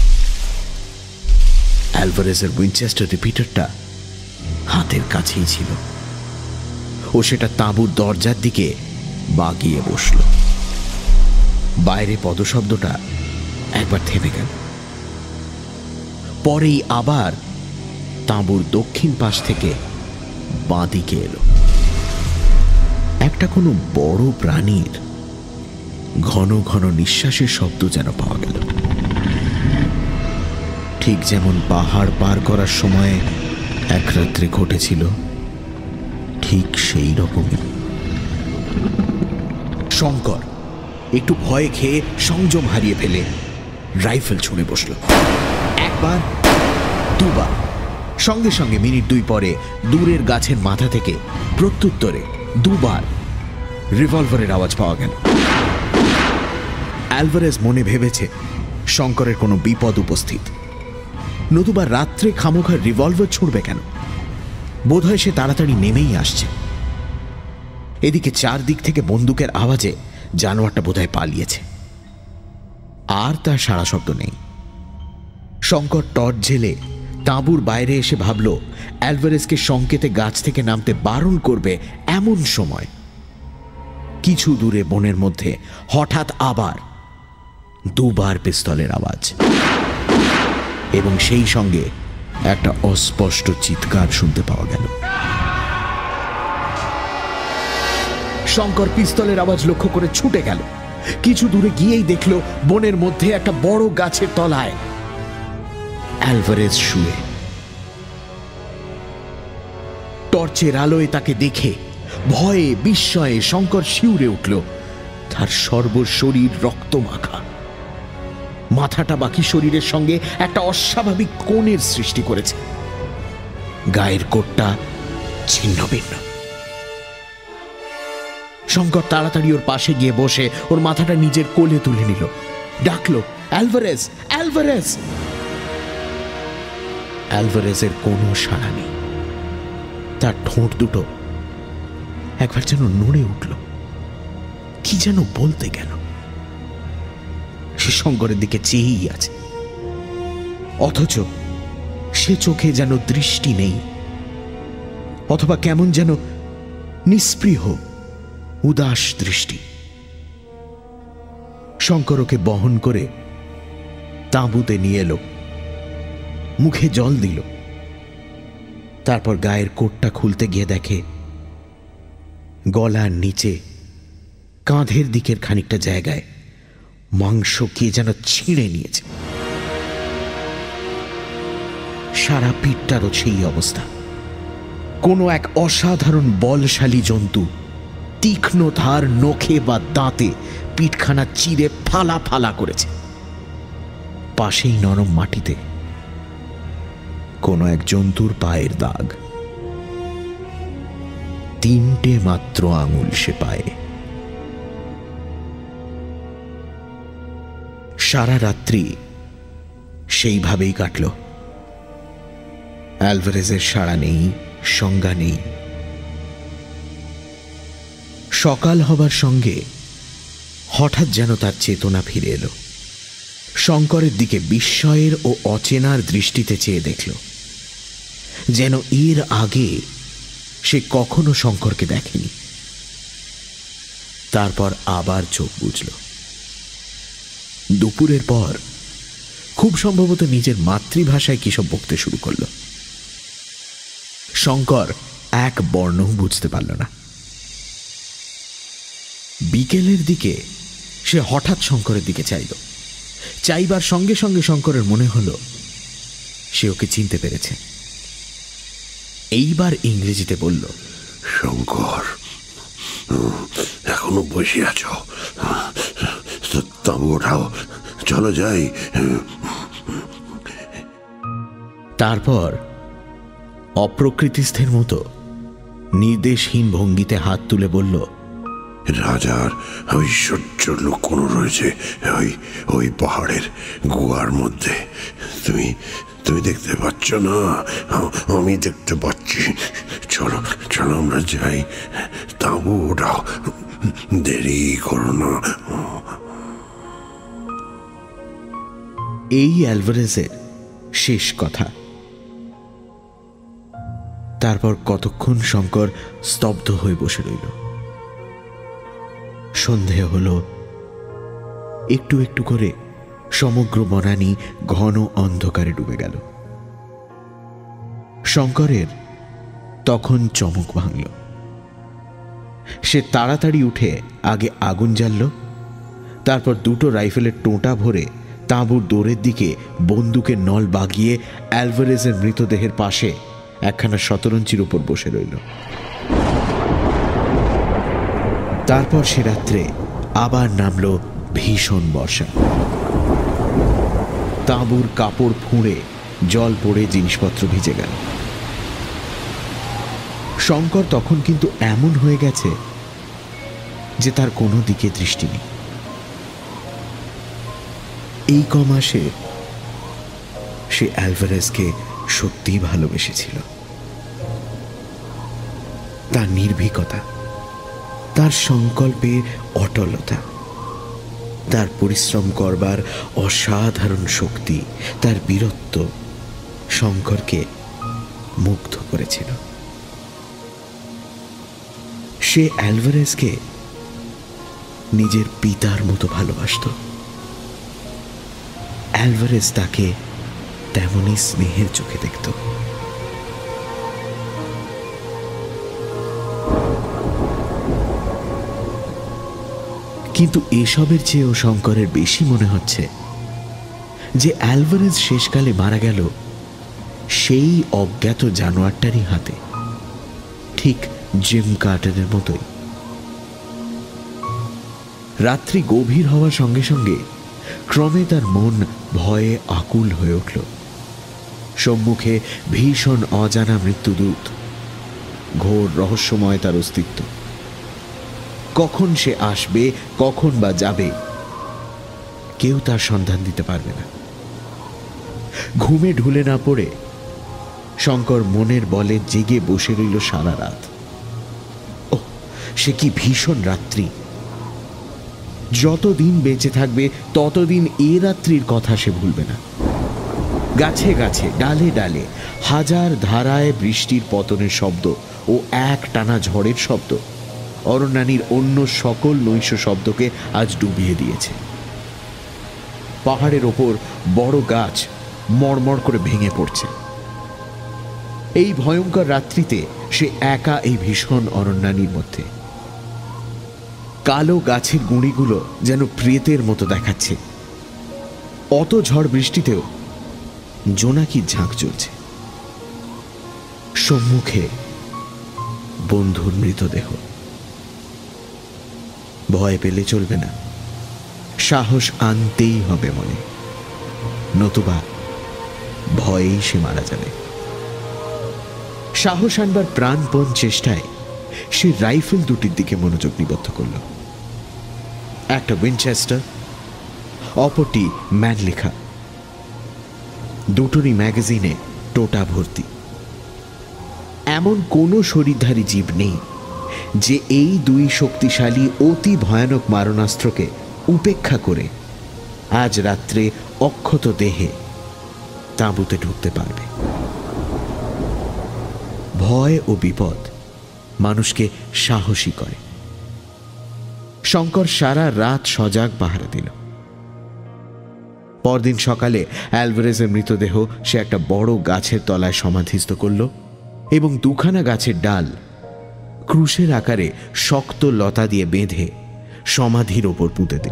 অ্যালভারেজের উইনচেস্টার রিপিটারটা হাতের কাছেই ছিল। ও সেটা তাঁবুর দরজার দিকে বাগিয়ে বসল। বাইরে পদশব্দটা একবার থেমে গেল, পরেই আবার তাঁবুর দক্ষিণ পাশ থেকে বাঁ দিকে এলো। একটা কোনো বড় প্রাণীর ঘন ঘন নিঃশ্বাসের শব্দ যেন পাওয়া গেল, ঠিক যেমন পাহাড় পার করার সময় এক রাত্রে ঘটেছিল, ঠিক সেই রকমই। শঙ্কর একটু ভয়ে খেয়ে সংযম হারিয়ে ফেলে রাইফেল ছুঁড়ে বসল। একবার, দুবার, সঙ্গে সঙ্গে মিনিট দুই পরে দূরের গাছের মাথা থেকে প্রত্যুত্তরে দুবার রিভলভারের আওয়াজ পাওয়া গেল। অ্যালভারেজ মনে ভেবেছে শঙ্করের কোনো বিপদ উপস্থিত, নতুবা রাত্রে খামোখা রিভলভার ছুঁড়বে কেন? বোধহয় সে তাড়াতাড়ি নেমেই আসছে। এদিকে চারদিক থেকে বন্দুকের আওয়াজে জানোয়ারটা বোধহয় পালিয়েছে। আর তার সাড়া শব্দ নেই। শঙ্কর টর্চ জ্বেলে তাঁবুর বাইরে এসে ভাবল অ্যালভারেজকে সংকেতে গাছ থেকে নামতে বারণ করবে। এমন সময় কিছু দূরে বনের মধ্যে হঠাৎ আবার দুবার পিস্তলের আওয়াজ, এবং সেই সঙ্গে একটা অস্পষ্ট চিৎকার শুনতে পাওয়া গেল। শঙ্কর পিস্তলের আওয়াজ লক্ষ্য করে ছুটে গেল। কিছু দূরে গিয়েই দেখল বনের মধ্যে একটা বড় গাছের তলায় অ্যালভারেজ শুয়ে। টর্চের আলোয় তাকে দেখে ভয়ে বিস্ময়ে শঙ্কর শিউরে উঠল। তার সর্বশরীর রক্তমাখা, মাথাটা বাকি শরীরের সঙ্গে একটা অস্বাভাবিক কোণের সৃষ্টি করেছে। গায়ের কোটটা ছিন্ন ভিন্ন। শঙ্কর তাড়াতাড়ি ওর পাশে গিয়ে বসে ওর মাথাটা নিজের কোলে তুলে নিল। ডাকলো, অ্যালভারেজ, অ্যালভারেজ। অ্যালভারেজের কোনো সাড়া নেই। তার ঠোঁট দুটো একবার যেন নড়ে উঠল, কি যেন বলতে গেল। সে শঙ্করের দিকে চেয়েই আছে, অথচ সে চোখে যেন দৃষ্টি নেই, অথবা কেমন যেন নিস্পৃহ উদাস দৃষ্টি। শঙ্কর ওকে বহন করে তাঁবুতে নিয়ে এলো, মুখে জল দিল। তারপর গায়ের কোটটা খুলতে গিয়ে দেখে গলার নিচে কাঁধের দিকের খানিকটা জায়গায় মাংস কে যেন ছিঁড়ে নিয়েছে। সারা পিঠটারও সেই অবস্থা। কোনো এক অসাধারণ বলশালী জন্তু তীক্ষ্ণ ধার নখে বা দাঁতে পিঠখানা চিরে ফালা ফালা করেছে। পাশেই নরম মাটিতে কোনো এক জন্তুর পায়ের দাগ। তিনটে মাত্র আঙুল সে পায়ে। সারা রাত্রি সেইভাবেই কাটল। অ্যালভারেজের সাড়া নেই, সংজ্ঞা নেই। সকাল হবার সঙ্গে হঠাৎ যেন তার চেতনা ফিরে এলো। শঙ্করের দিকে বিস্ময়ের ও অচেনার দৃষ্টিতে চেয়ে দেখল, যেন এর আগে সে কখনো শঙ্করকে দেখেনি। তারপর আবার চোখ বুজল। দুপুরের পর খুব সম্ভবত নিজের মাতৃভাষায় কিসব বকতে শুরু করল। শঙ্কর এক বর্ণ বুঝতে পারল না। বিকেলের দিকে সে হঠাৎ শঙ্করের দিকে চাইল। চাইবার সঙ্গে সঙ্গে শঙ্করের মনে হল সে ওকে চিনতে পেরেছে। এইবার ইংরেজিতে বলল, শঙ্কর, এখনো বসে আছো? তাঁবু ওঠাও, চলো যাই। তারপর অপ্রকৃতিস্থের মতো নির্দেশহীন ভঙ্গিতে হাত তুলে বলল, রাজার ঐশ্বর্য লুকোনো রয়েছে ওই পাহাড়ের গুহার মধ্যে। তুমি দেখতে পাচ্ছ না? আমি দেখতে পাচ্ছি। চলো চলো, আমরা যাই। তাঁবু ওঠাও, দেরি করো না। এই অ্যালভারেজের শেষ কথা। তারপর কতক্ষণ শঙ্কর স্তব্ধ হয়ে বসে রইল। সন্ধে হলো। একটু একটু করে সমগ্র বনানী ঘন অন্ধকারে ডুবে গেল। শঙ্করের তখন চমক ভাঙল। সে তাড়াতাড়ি উঠে আগে আগুন জ্বালল, তারপর দুটো রাইফেলের টোঁটা ভরে তাঁবুর দৌড়ের দিকে বন্দুকের নল বাগিয়ে অ্যালভারেজের মৃতদেহের পাশে একখানা শতরঞ্চির উপর বসে রইল। তারপর সে রাত্রে আবার নামল ভীষণ বর্ষা। তাঁবুর কাপড় ফুঁড়ে জল পড়ে জিনিসপত্র ভিজে গেল। শঙ্কর তখন কিন্তু এমন হয়ে গেছে যে তার কোনো দিকে দৃষ্টি নেই। এই কমাসে সে অ্যালভারেজকে সত্যিই ভালোবেসেছিল। তার নির্ভীকতা, তার সংকল্পে অটলতা, তার পরিশ্রম করবার অসাধারণ শক্তি, তার বীরত্ব শঙ্করকে মুগ্ধ করেছিল। সে অ্যালভারেজকে নিজের পিতার মতো ভালোবাসত। অ্যালভারেজ তাকে তেমনই স্নেহের চোখে দেখত। কিন্তু এসবের চেয়েও শঙ্করের বেশি মনে হচ্ছে যে অ্যালভারেজ শেষকালে মারা গেল সেই অজ্ঞাত জানোয়ারটারই হাতে, ঠিক জিম কার্টারের মতোই। রাত্রি গভীর হওয়ার সঙ্গে সঙ্গে ক্রমে তার মন ভয়ে আকুল হয়ে উঠল। সম্মুখে ভীষণ অজানা মৃত্যুদূত, ঘোর রহস্যময় তার অস্তিত্ব। কখন সে আসবে, কখন বা যাবে, কেউ তার সন্ধান দিতে পারবে না। ঘুমে ঢুলে না পড়ে শঙ্কর মনের বলে জেগে বসে রইল সারা রাত। ওহ, সে কি ভীষণ রাত্রি! যতদিন বেঁচে থাকবে ততদিন এ রাত্রির কথা সে ভুলবে না। গাছে গাছে, ডালে ডালে হাজার ধারায় বৃষ্টির পতনের শব্দ ও এক টানা ঝড়ের শব্দ অরণ্যানীর অন্য সকল নৈশ শব্দকে আজ ডুবিয়ে দিয়েছে। পাহাড়ের ওপর বড় গাছ মড়মড় করে ভেঙে পড়ছে। এই ভয়ঙ্কর রাত্রিতে সে একা এই ভীষণ অরণ্যানীর মধ্যে। কালো গাছের গুঁড়িগুলো যেন প্রেতের মতো দেখাচ্ছে। অত ঝড় বৃষ্টিতেও জোনাকির ঝাঁক চলছে। সম্মুখে বন্ধুর মৃতদেহ। ভয় পেলে চলবে না, সাহস আনতেই হবে মনে, নতুবা ভয়েই সে মারা যাবে। সাহস আনবার প্রাণপণ চেষ্টায় সে রাইফেল দুটির দিকে মনোযোগ নিবদ্ধ করল। একটা উইনচেস্টার, অপরটি ম্যানলিখা। দুটোরই ম্যাগাজিনে টোটা ভর্তি। এমন কোনো শরীরধারী জীব নেই যে এই দুই শক্তিশালী অতি ভয়ানক মারণাস্ত্রকে উপেক্ষা করে আজ রাত্রে অক্ষত দেহে তাঁবুতে ঢুকতে পারবে। ভয় ও বিপদ মানুষকে সাহসী করে। শঙ্কর সারা রাত সজাগ পাহারা দিল। পরদিন সকালে অ্যালভারেজের মৃতদেহ সে একটা বড় গাছের তলায় সমাধিস্থ করল এবং দুখানা গাছের ডাল ক্রুশের আকারে শক্ত লতা দিয়ে বেঁধে সমাধির ওপর পুঁতে দিল।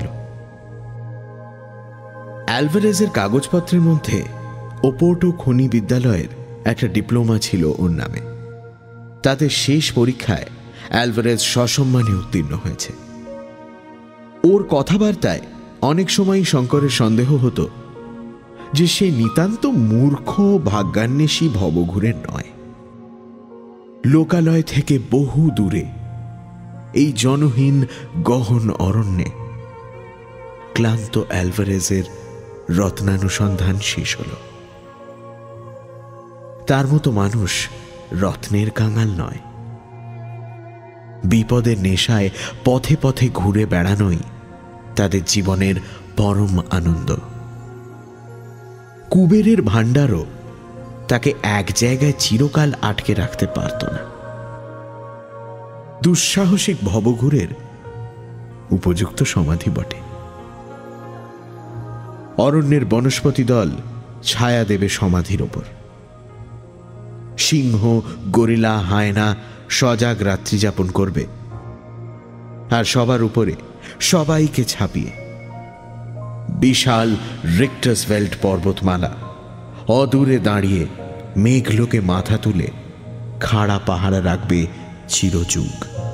অ্যালভারেজের কাগজপত্রের মধ্যে ওপোর্টো খনি বিদ্যালয়ের একটা ডিপ্লোমা ছিল ওর নামে। তাতে শেষ পরীক্ষায় অ্যালভারেজ সসম্মানে উত্তীর্ণ হয়েছে। ওর কথাবার্তায় অনেক সময়ই শঙ্করের সন্দেহ হতো যে সে নিতান্ত মূর্খ ভাগ্যান্বেষী ভবঘুরের নয়। লোকালয় থেকে বহু দূরে এই জনহীন গহন অরণ্যে ক্লান্ত অ্যালভারেজের রত্নানুসন্ধান শেষ হল। তার মতো মানুষ রত্নের কাঙাল নয়। বিপদের নেশায় পথে পথে ঘুরে বেড়ানোই তাদের জীবনের পরম আনন্দ। কুবেরের ভাণ্ডারও তাকে এক জায়গায় চিরকাল আটকে রাখতে পারত না। দুঃসাহসিক ভবঘুরের উপযুক্ত সমাধি বটে। অরণ্যের বনস্পতি দল ছায়া দেবে সমাধির ওপর। সিংহ, গরিলা, হায়না সজাগ রাত্রি যাপন করবে, আর সবার উপরে সবাইকে ছাপিয়ে বিশাল রিক্টাসভেল্ট পর্বতমালা অদূরে দাঁড়িয়ে মেঘলোকে মাথা তুলে খাড়া পাহারা রাখবে চিরযুগ।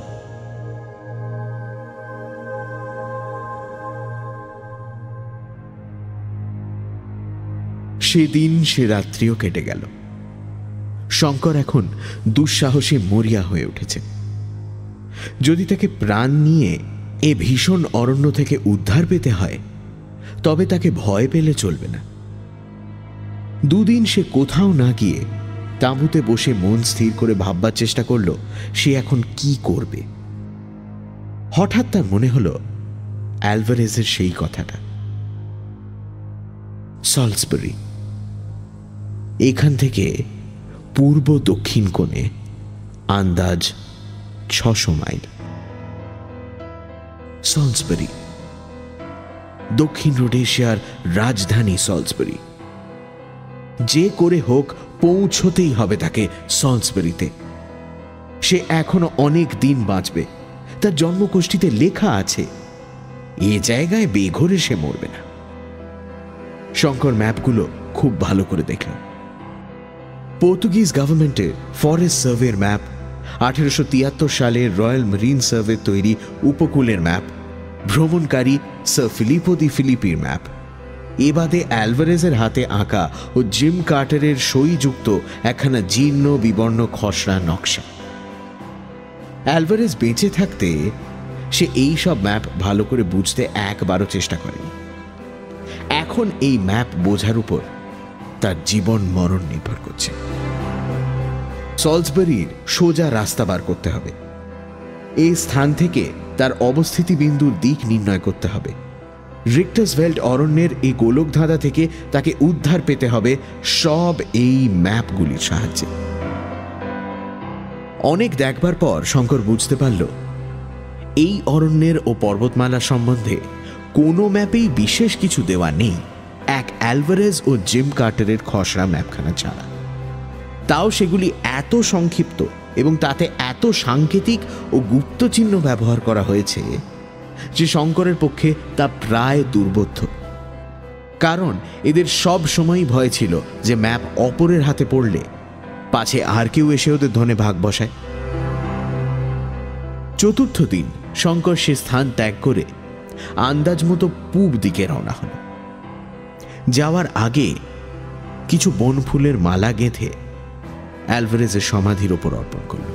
সেদিন সে রাত্রিও কেটে গেল। শঙ্কর এখন দুঃসাহসী মরিয়া হয়ে উঠেছে। যদি তাকে প্রাণ নিয়ে এ ভীষণ অরণ্য থেকে উদ্ধার পেতে হয়, তবে তাকে ভয় পেলে চলবে না। দুদিন সে কোথাও না গিয়ে তাঁবুতে বসে মন স্থির করে ভাববার চেষ্টা করল সে এখন কি করবে। হঠাৎ তার মনে হল অ্যালভারেজের সেই কথাটা। সলসবেরি, এখান থেকে পূর্ব দক্ষিণ কোণে আন্দাজ 600 মাইল। সলসবেরি, দক্ষিণ রোডেশিয়ার রাজধানী সলসবেরি। যে করে হোক পৌঁছতেই হবে তাকে সলসবেরিতে। সে এখনো অনেক দিন বাঁচবে, তার জন্মকোষ্ঠীতে লেখা আছে। এ জায়গায় বেঘরে সে মরবে না। শঙ্কর ম্যাপগুলো খুব ভালো করে দেখল। পর্তুগিজ গভর্নমেন্টের ফরেস্ট সার্ভের ম্যাপ, 1873 সালের রয়্যাল মেরিন সার্ভে তৈরি উপকূলের ম্যাপ, ভ্রমণকারী স্যার ফিলিপো দি ফিলিপির ম্যাপ, এ বাদে অ্যালভারেজের হাতে আঁকা ও জিম কার্টারের সইযুক্ত একখানা জীর্ণ বিবর্ণ খসড়া নকশা। অ্যালভারেজ বেঁচে থাকতে সে এই সব ম্যাপ ভালো করে বুঝতে একবারও চেষ্টা করেনি। এখন এই ম্যাপ বোঝার উপর তার জীবন মরণ নির্ভর করছে। সলসবেরির সোজা রাস্তা বার করতে হবে। এই স্থান থেকে তার অবস্থিতি বিন্দুর দিক নির্ণয় করতে হবে। রিক্টাসভেল্ট অরণ্যের এই গোলকধাঁধা থেকে তাকে উদ্ধার পেতে হবে সব এই ম্যাপগুলির সাহায্যে। অনেক দেখবার পর শঙ্কর বুঝতে পারল এই অরণ্যের ও পর্বতমালা সম্বন্ধে কোনো ম্যাপেই বিশেষ কিছু দেওয়া নেই, এক অ্যালভারেজ ও জিম কার্টারের খসড়া ম্যাপখানা ছাড়া। তাও সেগুলি এত সংক্ষিপ্ত এবং তাতে এত সাংকেতিক ও গুপ্তচিহ্ন ব্যবহার করা হয়েছে যে শঙ্করের পক্ষে তা প্রায় দুর্বোধ্য। কারণ এদের সব সময়ই ভয় ছিল যে ম্যাপ অপরের হাতে পড়লে পাছে আর কেউ এসে ওদের ধনে ভাগ বসায়। চতুর্থ দিন শঙ্কর সে স্থান ত্যাগ করে আন্দাজ মতো পূব দিকে রওনা হল। যাওয়ার আগে কিছু বনফুলের মালা গেঁথে অ্যালভারেজের সমাধির ওপর অর্পণ করল।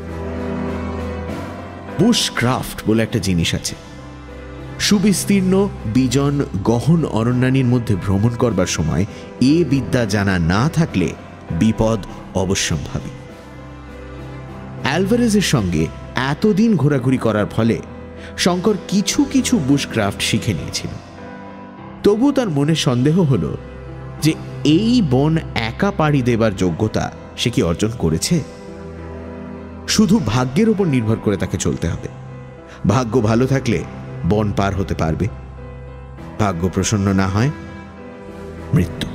বুশক্রাফট বলে একটা জিনিস আছে। সুবিস্তীর্ণ বিজন গহন অরণ্যানীর মধ্যে ভ্রমণ করবার সময় এ বিদ্যা জানা না থাকলে বিপদ অবশ্যম্ভাবী। অ্যালভারেজের সঙ্গে এতদিন ঘোরাঘুরি করার ফলে শঙ্কর কিছু কিছু বুশক্রাফট শিখে নিয়েছিল। তবু তার মনে সন্দেহ হল যে এই বন একা পাড়ি দেবার যোগ্যতা সে কি অর্জন করেছে। শুধু ভাগ্যের উপর নির্ভর করে তাকে চলতে হবে। ভাগ্য ভালো থাকলে বন পার হতে পারবে, ভাগ্য প্রসন্ন না হয় মৃত্যু।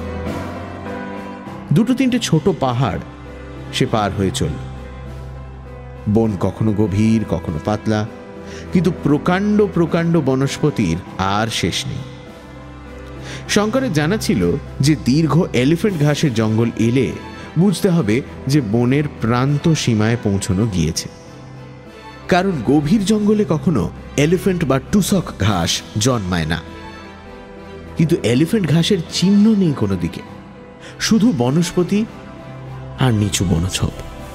দুটো তিনটে ছোট পাহাড় সে পার হয়ে চলল। বন কখনো গভীর কখনো পাতলা, কিন্তু প্রকাণ্ড প্রকাণ্ড বনস্পতির আর শেষ নেই। শঙ্করের জানা ছিল যে দীর্ঘ এলিফ্যান্ট ঘাসের জঙ্গল এলে বুঝতে হবে যে বনের প্রান্ত সীমায় পৌঁছানো গিয়েছে। কারণ গভীর জঙ্গলে কখনো এলিফ্যান্ট বা টুসক ঘাস জন্মায় না। কিন্তু এলিফ্যান্ট ঘাসের চিহ্ন নেই কোনো দিকে, শুধু বনস্পতি আর নিচু বনঝোপ।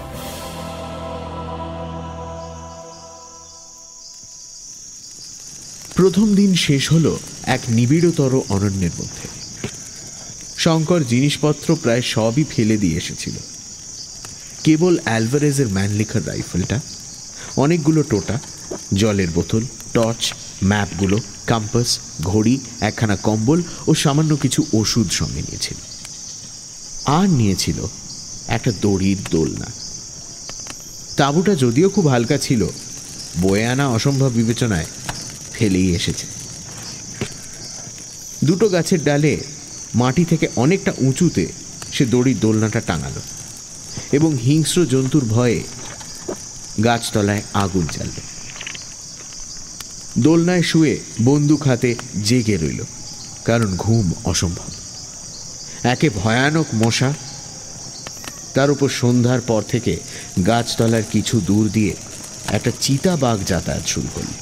প্রথম দিন শেষ হলো এক নিবিড়তর অরণ্যের মধ্যে। শঙ্কর জিনিসপত্র প্রায় সবই ফেলে দিয়ে এসেছিল। কেবল অ্যালভারেজের ম্যানলিখার রাইফেলটা, অনেকগুলো টোটা, জলের বোতল, টর্চ, ম্যাপগুলো, কম্পাস, ঘড়ি, একখানা কম্বল ও সামান্য কিছু ওষুধ সঙ্গে নিয়েছিল। আর নিয়েছিল একটা দড়ির দোলনা। তাঁবুটা যদিও খুব হালকা ছিল, বয়ে আনা অসম্ভব বিবেচনায় ফেলেই এসেছে। দুটো গাছের ডালে মাটি থেকে অনেকটা উঁচুতে সে দড়ির দোলনাটা টাঙালো এবং হিংস্র জন্তুর ভয়ে গাছতলায় আগুন জ্বালল। দোলনায় শুয়ে বন্দুক হাতে জেগে রইল, কারণ ঘুম অসম্ভব। একে ভয়ানক মশা, তার উপর সন্ধ্যার পর থেকে গাছতলার কিছু দূর দিয়ে একটা চিতাবাঘ যাতায়াত শুরু করল।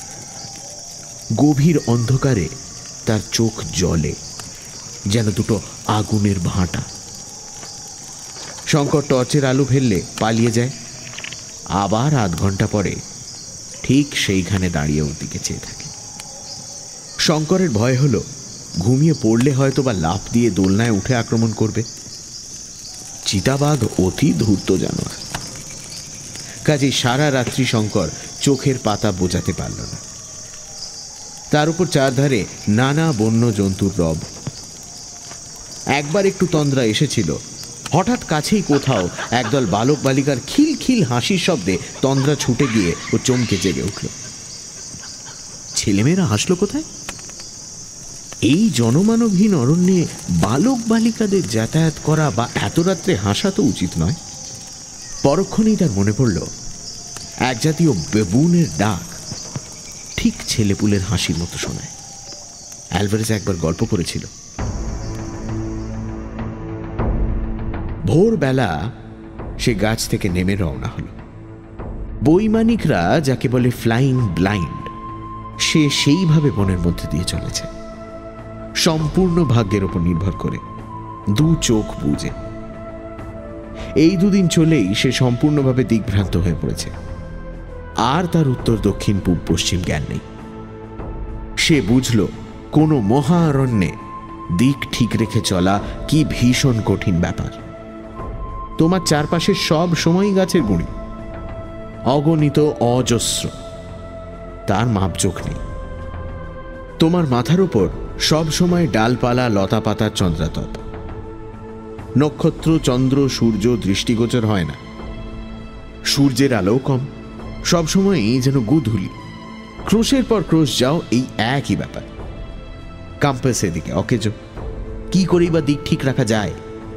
গভীর অন্ধকারে তার চোখ জ্বলে যেন দুটো আগুনের ভাঁটা। শঙ্কর টর্চের আলো ফেললে পালিয়ে যায়, আবার আধ ঘন্টা পরে ঠিক সেইখানে দাঁড়িয়ে ওর দিকে চেয়ে থাকে। শঙ্করের ভয় হলো ঘুমিয়ে পড়লে হয়তো বা লাফ দিয়ে দোলনায় উঠে আক্রমণ করবে। চিতাবাঘ অতি ধূর্ত জানোয়ার, কাজেই সারা রাত্রি শঙ্কর চোখের পাতা বোঝাতে পারল না। তার উপর চারধারে নানা বন্য জন্তুর রব। একবার একটু তন্দ্রা এসেছিল, হঠাৎ কাছেই কোথাও একদল বালক বালিকার খিলখিল হাসির শব্দে তন্দ্রা ছুটে গিয়ে ও চমকে জেগে উঠল। ছেলেমেয়েরা হাসলো কোথায়? এই জনমানবহীন অরণ্যে বালক বালিকাদের যাতায়াত করা বা এত রাত্রে হাসা তো উচিত নয়। পরক্ষণেই তার মনে পড়ল এক জাতীয় বেবুনের ডাক ঠিক ছেলেপুলের হাসির মতো শোনায়। অ্যালভারেজ একবার গল্প করেছিল। ভোরবেলা সে গাছ থেকে নেমে রওনা হল। বৈমানিকরা যাকে বলে ফ্লাইং ব্লাইন্ড, সে সেইভাবে বনের মধ্যে দিয়ে চলেছে, সম্পূর্ণ ভাগ্যের উপর নির্ভর করে, দু চোখ বুজে। এই দুদিন চলেই সে সম্পূর্ণভাবে দিকভ্রান্ত হয়ে পড়েছে, আর তার উত্তর দক্ষিণ পূব পশ্চিম জ্ঞান নেই। সে বুঝল কোনো মহারণ্যে দিক ঠিক রেখে চলা কি ভীষণ কঠিন ব্যাপার। তোমার চারপাশে সব সময় গাছের গুঁড়ি, অগণিত অজস্র, তার মাপজোক নেই। তোমার মাথার উপর সব সময় ডালপালা লতা পাতার চন্দ্রাতপ। নক্ষত্র চন্দ্র সূর্য দৃষ্টিগোচর হয় না, সূর্যের আলোও কম, সবসময়ই যেন গুধুলি। ক্রোশের পর ক্রোশ যাও, এই একই ব্যাপার। কম্পাস এদিকে অকেজো, কি করেই বা দিক ঠিক রাখা যায়?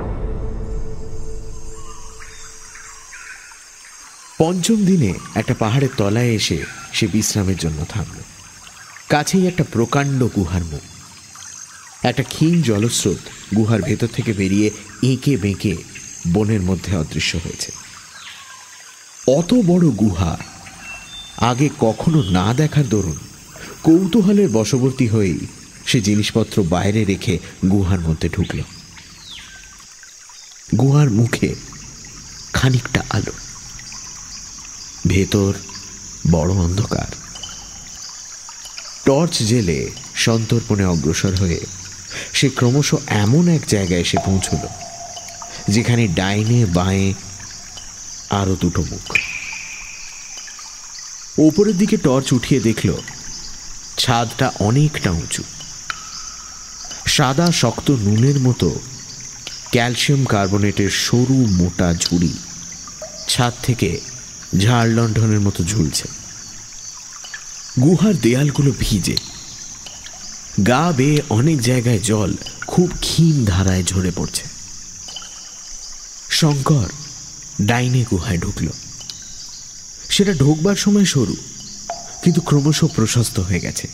পঞ্চম দিনে একটা পাহাড়ের তলায় এসে সে বিশ্রামের জন্য থামল। কাছেই একটা প্রকাণ্ড গুহার মুখ। একটা ক্ষীণ জলস্রোত গুহার ভেতর থেকে বেরিয়ে এঁকে বেঁকে বনের মধ্যে অদৃশ্য হয়েছে। অত বড় গুহা আগে কখনো না দেখার দরুন কৌতূহলের বশবর্তী হয়েই সে জিনিসপত্র বাইরে রেখে গুহার মধ্যে ঢুকল। গুহার মুখে খানিকটা আলো, ভেতর বড় অন্ধকার। টর্চ জেলে সন্তর্পণে অগ্রসর হয়ে সে ক্রমশ এমন এক জায়গায় এসে পৌঁছল যেখানে ডাইনে বাঁয়ে আরো দুটো মুখ। ওপরের দিকে টর্চ উঠিয়ে দেখল ছাদটা অনেকটা উঁচু। সাদা শক্ত নুনের মতো ক্যালসিয়াম কার্বনেটের সরু মোটা ঝুড়ি ছাদ থেকে ঝাড় লণ্ঠনের মতো ঝুলছে। গুহার দেয়ালগুলো ভিজে, গা বেয়ে অনেক জায়গায় জল খুব ক্ষীণ ধারায় ঝরে পড়ছে। শঙ্কর ডাইনে গুহায় ঢুকল। সেটা ঢোকবার সময় সরু, কিন্তু ক্রমশ প্রশস্ত হয়ে গেছে।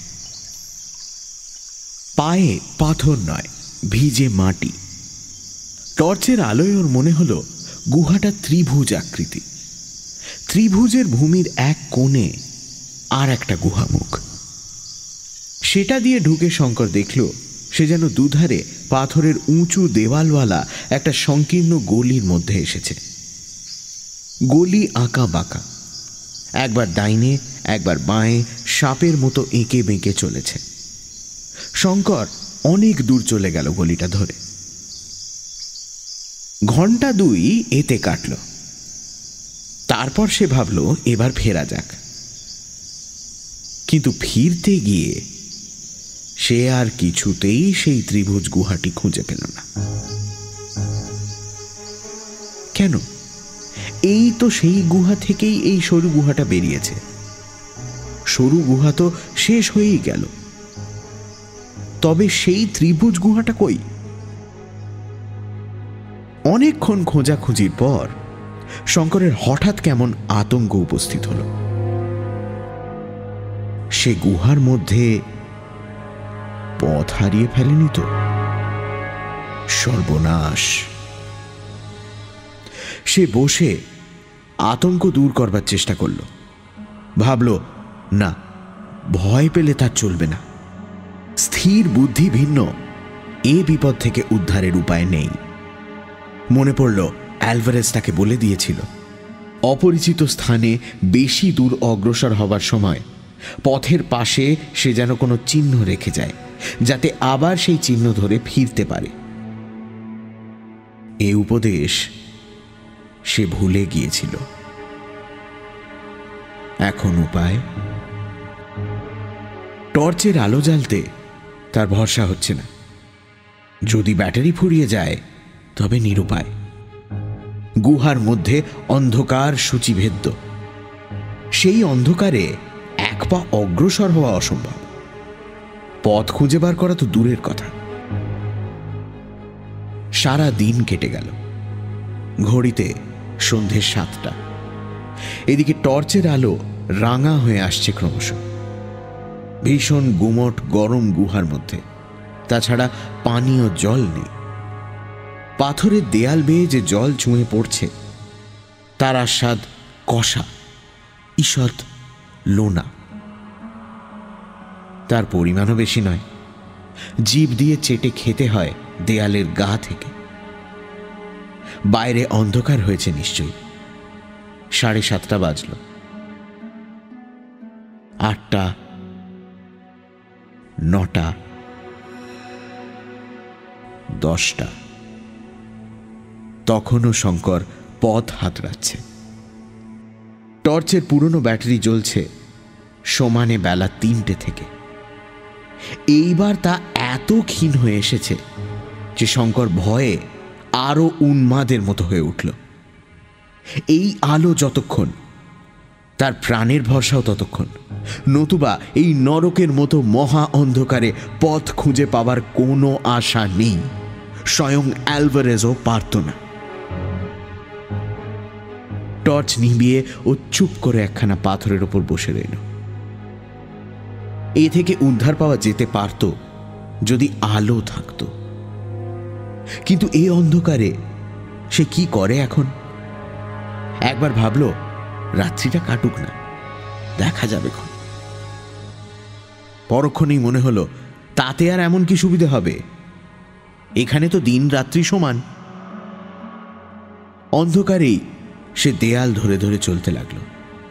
পায়ে পাথর নয়, ভিজে মাটি। টর্চের আলোয় ওর মনে হলো গুহাটা ত্রিভুজ আকৃতি। ত্রিভুজের ভূমির এক কোণে আর একটা গুহামুখ। সেটা দিয়ে ঢুকে শঙ্কর দেখল সে যেন দুধারে পাথরের উঁচু দেওয়ালওয়ালা একটা সংকীর্ণ গলির মধ্যে এসেছে। গলি আঁকা বাঁকা, একবার ডাইনে একবার বাঁয়ে সাপের মতো এঁকে বেঁকে চলেছে। শঙ্কর অনেক দূর চলে গেল গলিটা ধরে। ঘন্টা দুই এতে কাটল। তারপর সে ভাবল এবার ফেরা যাক, কিন্তু ফিরতে গিয়ে সে আর কিছুতেই সেই ত্রিভুজ গুহাটি খুঁজে পেল না। কেন? এই তো সেই গুহা থেকেই এই সরু গুহাটা বেরিয়েছে। সরু গুহা তো শেষ হয়েই গেল, তবে সেই ত্রিভুজ গুহাটা কই? অনেকক্ষণ খোঁজাখুঁজির পর শঙ্করের হঠাৎ কেমন আতঙ্ক উপস্থিত হল। সে গুহার মধ্যে পথ হারিয়ে ফেলেনি তো? সর্বনাশ! সে বসে আতঙ্ক দূর করবার চেষ্টা করল। ভাবল, না, ভয় পেলে তার চলবে না। স্থির বুদ্ধি ভিন্ন এ বিপদ থেকে উদ্ধারের উপায় নেই। মনে পড়ল অ্যালভারেজ তাকে বলে দিয়েছিল, অপরিচিত স্থানে বেশি দূর অগ্রসর হবার সময় পথের পাশে সে যেন কোনো চিহ্ন রেখে যায়, যাতে আবার সেই চিহ্ন ধরে ফিরতে পারে। এ উপদেশ সে ভুলে গিয়েছিল। এখন উপায়? টর্চের আলো জ্বালতে তার ভরসা হচ্ছে না। যদি ব্যাটারি ফুরিয়ে যায় তবে নিরুপায়। গুহার মধ্যে অন্ধকার সূচিভেদ্য। সেই অন্ধকারে এক পা অগ্রসর হওয়া অসম্ভব। পথ খুঁজে বার করা তো দূরের কথা। সারা দিন কেটে গেল। ঘড়িতে সন্ধে 7টা। এদিকে টর্চের আলো রাঙা হয়ে আসছে ক্রমশ। ভীষণ গুমট গরম গুহার মধ্যে, তাছাড়া পানীয় জল নেই। পাথরের দেয়াল বেয়ে যে জল ছুঁয়ে পড়ছে তার আস্বাদ কষা, ঈষৎ লোনা। তার পরিমাণও বেশি নয়। জিভ দিয়ে চেটে খেতে হয় দেয়ালের গা থেকে। বাইরে অন্ধকার হয়েছে নিশ্চয়ই। 7:30 বাজল। 8টা, 9টা, 10টা। তখনও শঙ্কর পথ হাতড়াচ্ছে। টর্চের পুরনো ব্যাটারি জ্বলছে সমানে বেলা 3টে থেকে। এইবার তা এত ক্ষীণ হয়ে এসেছে যে শঙ্কর ভয়ে আরো উন্মাদের মতো হয়ে উঠল। এই আলো যতক্ষণ, তার প্রাণের ভরসাও ততক্ষণ। নতুবা এই নরকের মতো মহা অন্ধকারে পথ খুঁজে পাবার কোনো আশা নেই। স্বয়ং অ্যালভারেজও পারত না। টর্চ নিভিয়ে ও চুপ করে একখানা পাথরের ওপর বসে রইল। এ থেকে উদ্ধার পাওয়া যেতে পারত যদি আলো থাকত। কিন্তু এই অন্ধকারে সে কি করে এখন? একবার ভাবল, রাত্রিটা কাটুক না, দেখা যাবে। পরক্ষণেই মনে হলো, তাতে আর এমন কি সুবিধা হবে? এখানে তো দিন রাত্রি সমান। অন্ধকারেই সে দেয়াল ধরে ধরে চলতে লাগলো।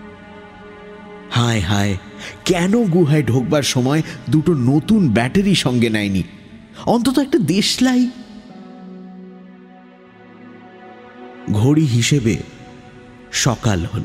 হায় হায়, কেন গুহায় ঢোকবার সময় দুটো নতুন ব্যাটারি সঙ্গে নেয়নি? অন্তত একটা দেশলাই। ঘড়ি হিসেবে সকাল হল।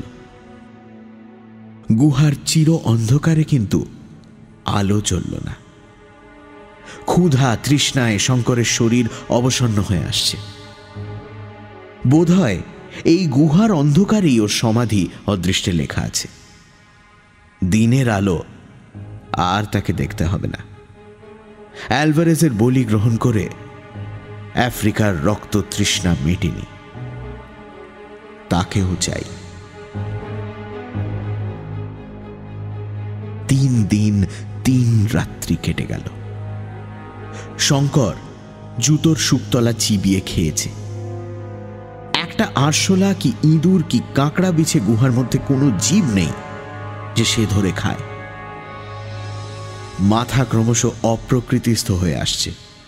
গুহার চির অন্ধকারে কিন্তু আলো জ্বলল না। ক্ষুধা তৃষ্ণায় শঙ্করের শরীর অবসন্ন হয়ে আসছে। বোধহয় এই গুহার অন্ধকারেই ওর সমাধি অদৃষ্টে লেখা আছে। দিনের আলো আর তাকে দেখতে হবে না। অ্যালভারেজের বলি গ্রহণ করে আফ্রিকার রক্ত তৃষ্ণা মেটেনি। তাকেও চাই। 3 দিন 3 রাত্রি কেটে গেল। শঙ্কর জুতোর শুকতলা চিবিয়ে খেয়েছে। একটা আরশোলা কি ইঁদুর কি কাঁকড়া বিছে গুহার মধ্যে কোনো জীব নেই যে সে ধরে খায়। মাথা ক্রমশ অপ্রকৃতিস্থ হয়ে আসছে।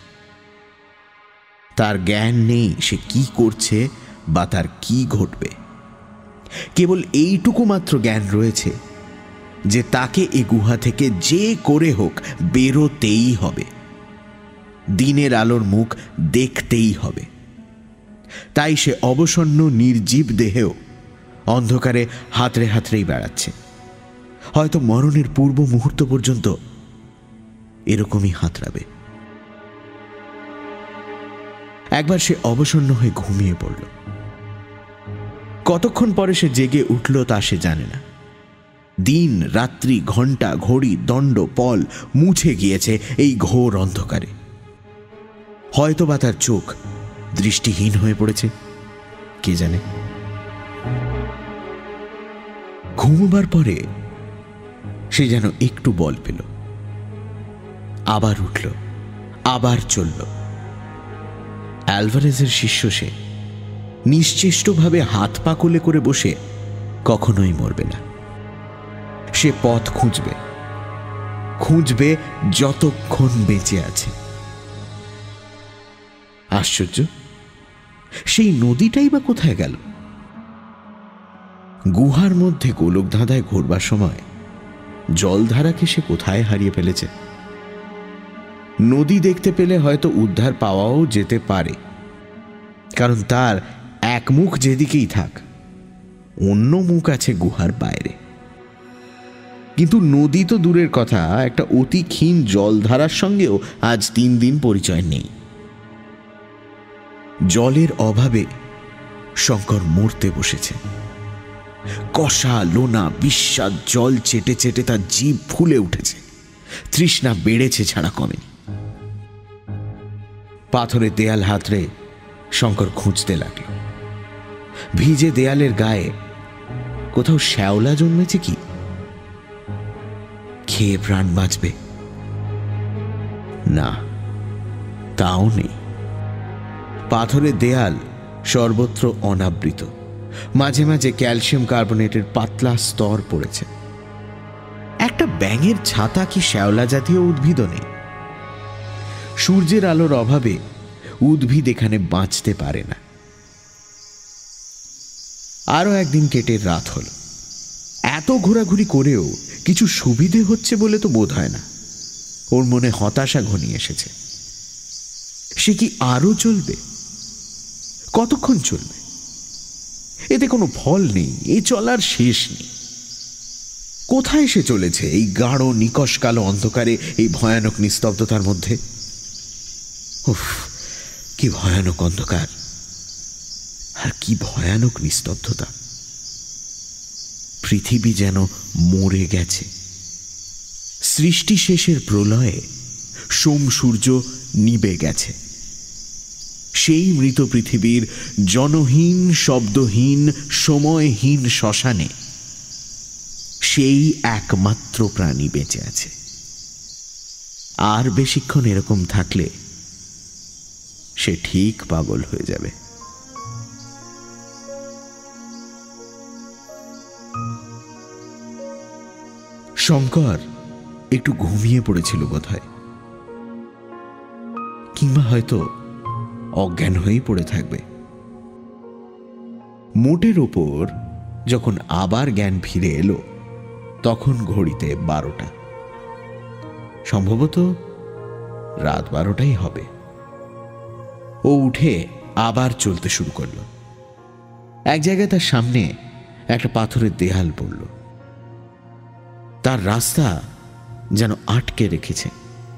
তার জ্ঞান নেই সে কি করছে বা তার কি ঘটবে। কেবল এইটুকু মাত্র জ্ঞান রয়েছে যে তাকে এ গুহা থেকে যে করে হোক বেরোতেই হবে। দিনের আলোর মুখ দেখতেই হবে। তাই সে অবসন্ন নির্জীব দেহেও অন্ধকারে হাতড়ে হাতড়েই বেড়াচ্ছে। হয়তো মরণের পূর্ব মুহূর্ত পর্যন্ত এরকমই হাতড়াবে। একবার সে অবসন্ন হয়ে ঘুমিয়ে পড়ল। কতক্ষণ পরে সে জেগে উঠল তা সে জানে না। দিন রাত্রি ঘণ্টা ঘড়ি দণ্ড পল মুছে গিয়েছে এই ঘোর অন্ধকারে। হয়তোবা তার চোখ দৃষ্টিহীন হয়ে পড়েছে, কে জানে। ঘুমোবার পরে সে যেন একটু বল পেল। আবার উঠল। আবার চলল। অ্যালভারেজের শিষ্য সে, নিশ্চেষ্টভাবে হাত পা কোলে করে বসে কখনোই মরবে না। সে পথ খুঁজবে, খুঁজবে যতক্ষণ বেঁচে আছে। আশ্চর্য, সেই নদীটাই বা কোথায় গেল? গুহার মধ্যে গোলক ধাঁধায় ঘুরবার সময় জলধারাকে সে কোথায় হারিয়ে ফেলেছে? নদী দেখতে পেলে হয়তো উদ্ধার পাওয়াও যেতে পারে, কারণ তার এক মুখ যেদিকেই থাক, অন্য মুখ আছে গুহার বাইরে। কিন্তু নদী তো দূরের কথা, একটা অতি ক্ষীণ জলধারার সঙ্গেও আজ 3 দিন পরিচয় নেই। জলের অভাবে শঙ্কর মরতে বসেছে। কষা লোনা বিস্বাদ জল চেটে চেটে তার জিভ ফুলে উঠেছে, তৃষ্ণা বেড়েছে ছাড়া কমেনি। পাথরের দেয়াল হাতড়ে শঙ্কর খুঁজতে লাগল। ভিজে দেয়ালের গায়ে কোথাও শ্যাওলা জন্মেছে কি? খেয়ে প্রাণ বাঁচবে না, তাও নেই। পাথরের দেয়াল সর্বত্র অনাবৃত, মাঝে মাঝে ক্যালসিয়াম কার্বনেটের পাতলা স্তর পড়েছে। একটা ব্যাঙের ছাতা কি শ্যাওলা জাতীয় উদ্ভিদও নেই। সূর্যের আলোর অভাবে উদ্ভিদ এখানে বাঁচতে পারে না। আরো একদিন কেটে রাত হল। এত ঘোরাঘুরি করেও কিছু সুবিধে হচ্ছে বলে তো বোধ হয় না। ওর মনে হতাশা ঘনিয়ে এসেছে। সে কি আরো চলবে? কতক্ষণ চলবে? এতে কোনো ফল নেই, এ চলার শেষ নেই। কোথায় সে চলেছে এই গাঢ় নিকষ কালো অন্ধকারে, এই ভয়ানক নিস্তব্ধতার মধ্যে? উফ, কি ভয়ানক অন্ধকার আর কি ভয়ানক নিস্তব্ধতা! পৃথিবী যেন মরে গেছে। সৃষ্টি শেষের প্রলয়ে সোম সূর্য নিবে গেছে। সেই মৃত পৃথিবীর জনহীন শব্দহীন সময়হীন শ্মশানে সেই একমাত্র প্রাণী বেঁচে আছে। আর বেশিক্ষণ এরকম থাকলে সে ঠিক পাগল হয়ে যাবে। শঙ্কর একটু ঘুমিয়ে পড়েছিল বোধহয়, কিংবা হয়তো অজ্ঞান হয়েই পড়ে থাকবে। মোটের ওপর যখন আবার জ্ঞান ফিরে এলো, তখন ঘড়িতে 12টা, সম্ভবত রাত 12টাই হবে। ও উঠে আবার চলতে শুরু করল। এক জায়গায় তার সামনে একটা পাথরের দেয়াল পড়ল। তার রাস্তা যেন আটকে রেখেছে।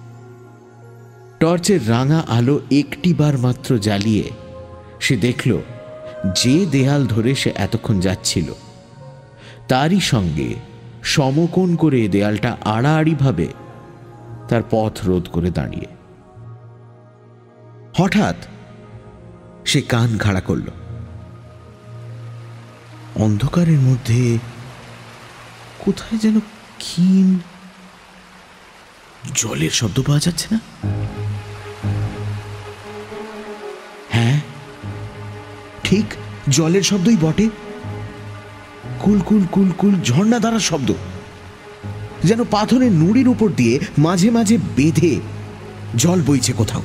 টর্চের রাঙা আলো একটিবার মাত্র জ্বালিয়ে সে দেখল যে দেয়াল ধরে সে এতক্ষণ যাচ্ছিল তারই সঙ্গে সমকোণ করে দেয়ালটা আড়াআড়িভাবে তার পথ রোধ করে দাঁড়িয়ে। হঠাৎ সে কান খাড়া করল। অন্ধকারের মধ্যে কোথায় যেন ক্ষীণ জলের শব্দ পাওয়া যাচ্ছে না? হ্যাঁ, ঠিক জলের শব্দই বটে। কুলকুল কুলকুল ঝর্ণা দ্বারা শব্দ, যেন পাথরের নুড়ির উপর দিয়ে মাঝে মাঝে বেঁধে জল বইছে কোথাও।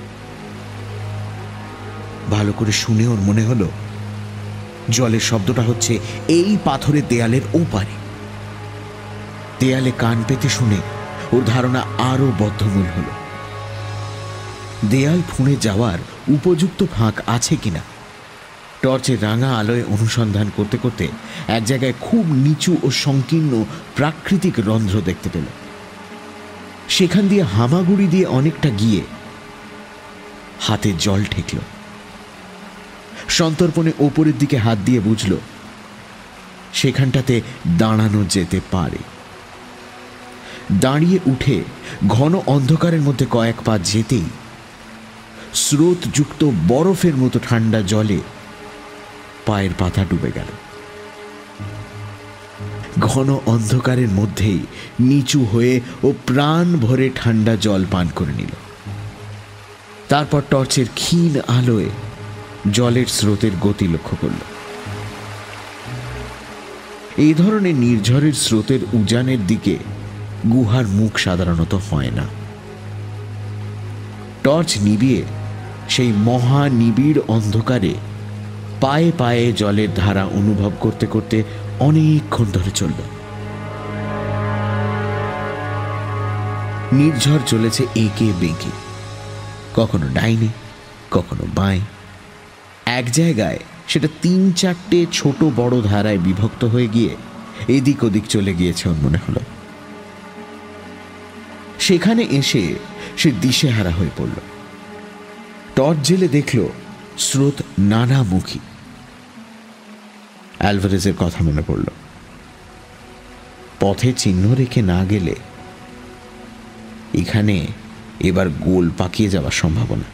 ভালো করে শুনে ওর মনে হলো জলের শব্দটা হচ্ছে এই পাথরের দেয়ালের ওপারে। দেয়ালে কান পেতে শুনে ওর ধারণা আরো বদ্ধমূল হল। দেয়াল ফুঁড়ে যাওয়ার উপযুক্ত ফাঁক আছে কিনা টর্চের রাঙা আলোয় অনুসন্ধান করতে করতে এক জায়গায় খুব নিচু ও সংকীর্ণ প্রাকৃতিক রন্ধ্র দেখতে পেল। সেখান দিয়ে হামাগুড়ি দিয়ে অনেকটা গিয়ে হাতে জল ঠেকল। সন্তর্পণে ওপরের দিকে হাত দিয়ে বুঝল সেখানটাতে দাঁড়ানো যেতে পারে। দাঁড়িয়ে উঠে ঘন অন্ধকারের মধ্যে কয়েক পা যেতেই স্রোতযুক্ত বরফের মতো ঠান্ডা জলে পায়ের পাতা ডুবে গেল। ঘন অন্ধকারের মধ্যেই নিচু হয়ে ও প্রাণ ভরে ঠান্ডা জল পান করে নিল। তারপর টর্চের ক্ষীণ আলোয় জলের স্রোতের গতি লক্ষ্য করল। এই ধরনের নির্ঝরের স্রোতের উজানের দিকে গুহার মুখ সাধারণত হয় না। টর্চ নিভিয়ে সেই মহা নিবিড় অন্ধকারে পায়ে পায়ে জলের ধারা অনুভব করতে করতে অনেকক্ষণ ধরে চলল। নির্ঝর চলেছে এঁকে বেঁকে, কখনো ডাইনে কখনো বাঁয়ে। এক জায়গায় সেটা ৩-৪টে ছোট বড় ধারায় বিভক্ত হয়ে গিয়ে এদিক ওদিক চলে গিয়েছে ওর মনে হলো। সেখানে এসে সে দিশেহারা হয়ে পড়ল। টর্চ জেলে দেখল স্রোত নানামুখী। অ্যালভারেজের কথা মনে পড়ল। পথে চিহ্ন রেখে না গেলে এখানে এবার গোল পাকিয়ে যাওয়ার সম্ভাবনা।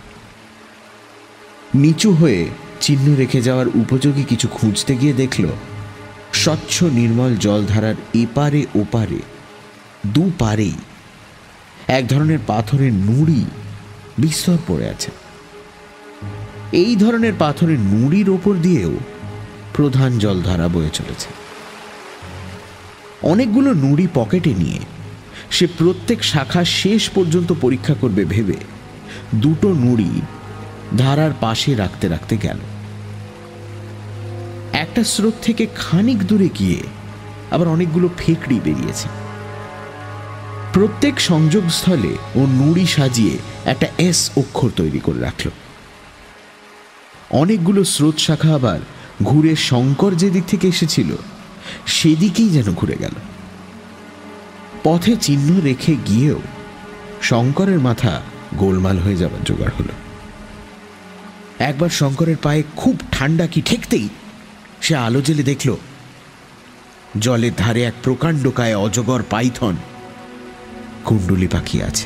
নিচু হয়ে চিহ্ন রেখে যাওয়ার উপযোগী কিছু খুঁজতে গিয়ে দেখল স্বচ্ছ নির্মল জলধারার এপারে ওপারে দুপারেই এক ধরনের পাথরের নুড়ি বিস্তর পড়ে আছে। এই ধরনের পাথরের নুড়ির ওপর দিয়েও প্রধান জলধারা বয়ে চলেছে। অনেকগুলো নুড়ি পকেটে নিয়ে সে প্রত্যেক শাখা শেষ পর্যন্ত পরীক্ষা করবে ভেবে দুটো নুড়ি ধারার পাশে রাখতে রাখতে গেল। একটা স্রোত থেকে খানিক দূরে গিয়ে আবার অনেকগুলো ফেকড়ি বেরিয়েছে। প্রত্যেক সংযোগস্থলে ও নুড়ি সাজিয়ে একটা এস অক্ষর তৈরি করে রাখল। অনেকগুলো স্রোত শাখা আবার ঘুরে শঙ্কর যেদিক থেকে এসেছিল সেদিকেই যেন ঘুরে গেল। পথে চিহ্ন রেখে গিয়েও শঙ্করের মাথা গোলমাল হয়ে যাবার জোগাড় হলো। একবার শঙ্করের পায়ে খুব ঠান্ডা কি ঠেকতেই সে আলো জেলে দেখল জলের ধারে এক প্রকাণ্ডকায় অজগর পাইথন কুণ্ডুলি পাখি আছে।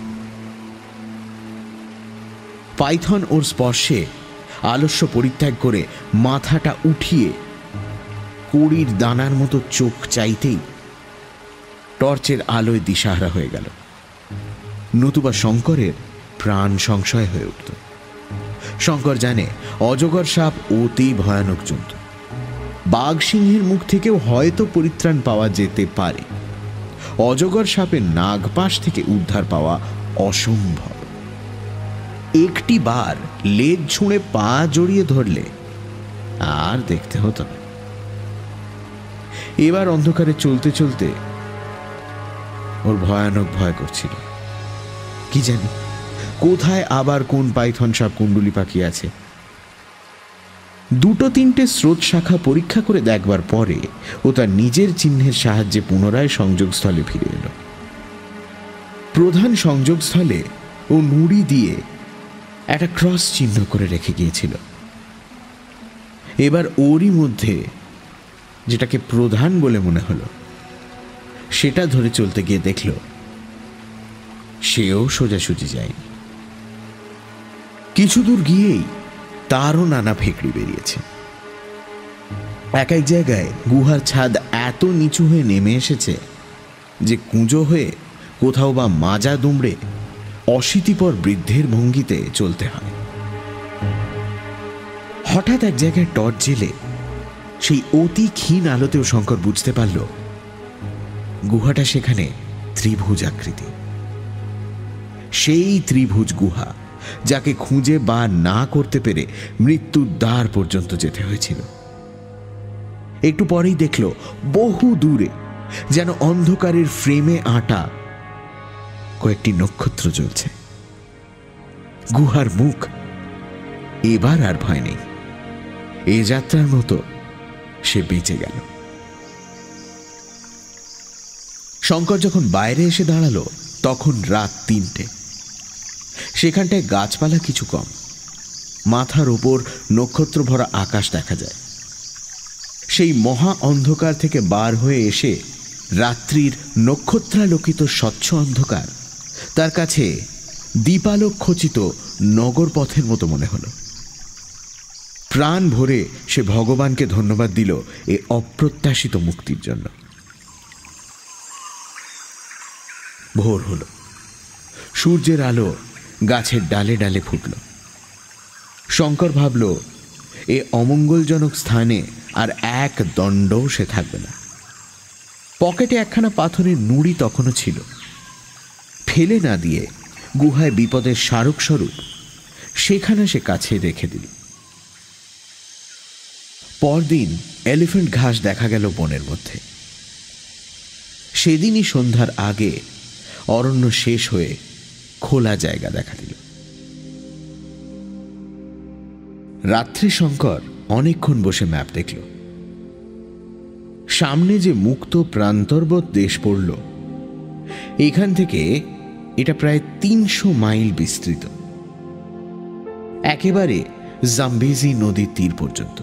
পাইথন ওর স্পর্শে আলস্য পরিত্যাগ করে মাথাটা উঠিয়ে কড়ির দানার মতো চোখ চাইতেই টর্চের আলোয় দিশাহারা হয়ে গেল। নতুবা শঙ্করের প্রাণ সংশয় হয়ে উঠত। শঙ্কর জানে অজগর সাপ অতি ভয়ানক জন্তু। বাঘ সিংহের মুখ থেকেও হয়তো পরিত্রাণ পাওয়া যেতে পারে, অজগর সাপের নাগপাশ থেকে উদ্ধার পাওয়া অসম্ভব। একটি বার লেজ ছুঁড়ে পা জড়িয়ে ধরলে আর দেখতে হতো না। এবার অন্ধকারে চলতে চলতে ওর ভয়ানক ভয় করছিল। কি জানি কোথায় আবার কোন পাইথন সাপ কুণ্ডুলি পাখি আছে। দুটো তিনটে স্রোত শাখা পরীক্ষা করে দেখবার পরে ও তার নিজের চিহ্নের সাহায্যে পুনরায় সংযোগস্থলে ফিরে এলো। প্রধান সংযোগস্থলে ও নুড়ি দিয়ে একটা ক্রস চিহ্ন করে রেখে গিয়েছিল। এবার ওরই মধ্যে যেটাকে প্রধান বলে মনে হলো সেটা ধরে চলতে গিয়ে দেখল সেও সোজাসুজি যায়নি। কিছু দূর গিয়েই তারও নানা ফেকড়ি বেরিয়েছে। এক এক জায়গায় গুহার ছাদ এত নিচু হয়ে নেমে এসেছে যে কুঁজো হয়ে কোথাও বা মাজা দুমড়ে অশীতিপর বৃদ্ধের ভঙ্গিতে চলতে হয়। হঠাৎ এক জায়গায় টর্চ জেলে সেই অতি ক্ষীণ আলোতেও শঙ্কর বুঝতে পারল গুহাটা সেখানে ত্রিভুজ আকৃতি। সেই ত্রিভুজ গুহা যাকে খুঁজে বা না করতে পেরে মৃত্যুর দ্বার পর্যন্ত যেতে হয়েছিল। একটু পরেই দেখল বহু দূরে যেন অন্ধকারের ফ্রেমে আঁটা কয়েকটি নক্ষত্র জ্বলছে। গুহার মুখ এবার আর ভয় নেই। এ যাত্রার মতো সে বেঁচে গেল। শঙ্কর যখন বাইরে এসে দাঁড়ালো তখন রাত ৩টে। সেখানটায় গাছপালা কিছু কম, মাথার উপর নক্ষত্র ভরা আকাশ দেখা যায়। সেই মহা অন্ধকার থেকে বার হয়ে এসে রাত্রির নক্ষত্রালোকিত স্বচ্ছ অন্ধকার তার কাছে দীপালোক খচিত নগর পথের মতো মনে হলো। প্রাণ ভরে সে ভগবানকে ধন্যবাদ দিল এ অপ্রত্যাশিত মুক্তির জন্য। ভোর হল। সূর্যের আলো গাছের ডালে ডালে ফুটল। শঙ্কর ভাবল, এ অমঙ্গলজনক স্থানে আর এক দণ্ডও সে থাকবে না। পকেটে একখানা পাথরের নুড়ি তখনও ছিল। ফেলে না দিয়ে গুহায় বিপদের স্মারক স্বরূপ সেখানে সে কাছে রেখে দিল। পরদিন এলিফ্যান্ট ঘাস দেখা গেল বনের মধ্যে। সেদিনই সন্ধ্যার আগে অরণ্য শেষ হয়ে খোলা জায়গা দেখা দিল। রাত্রে শঙ্কর অনেকক্ষণ বসে ম্যাপ দেখল। সামনে যে মুক্ত প্রান্তর্বৎ দেশ পড়ল, এখান থেকে এটা প্রায় ৩০০ মাইল বিস্তৃত, একেবারে জাম্বেজি নদীর তীর পর্যন্ত।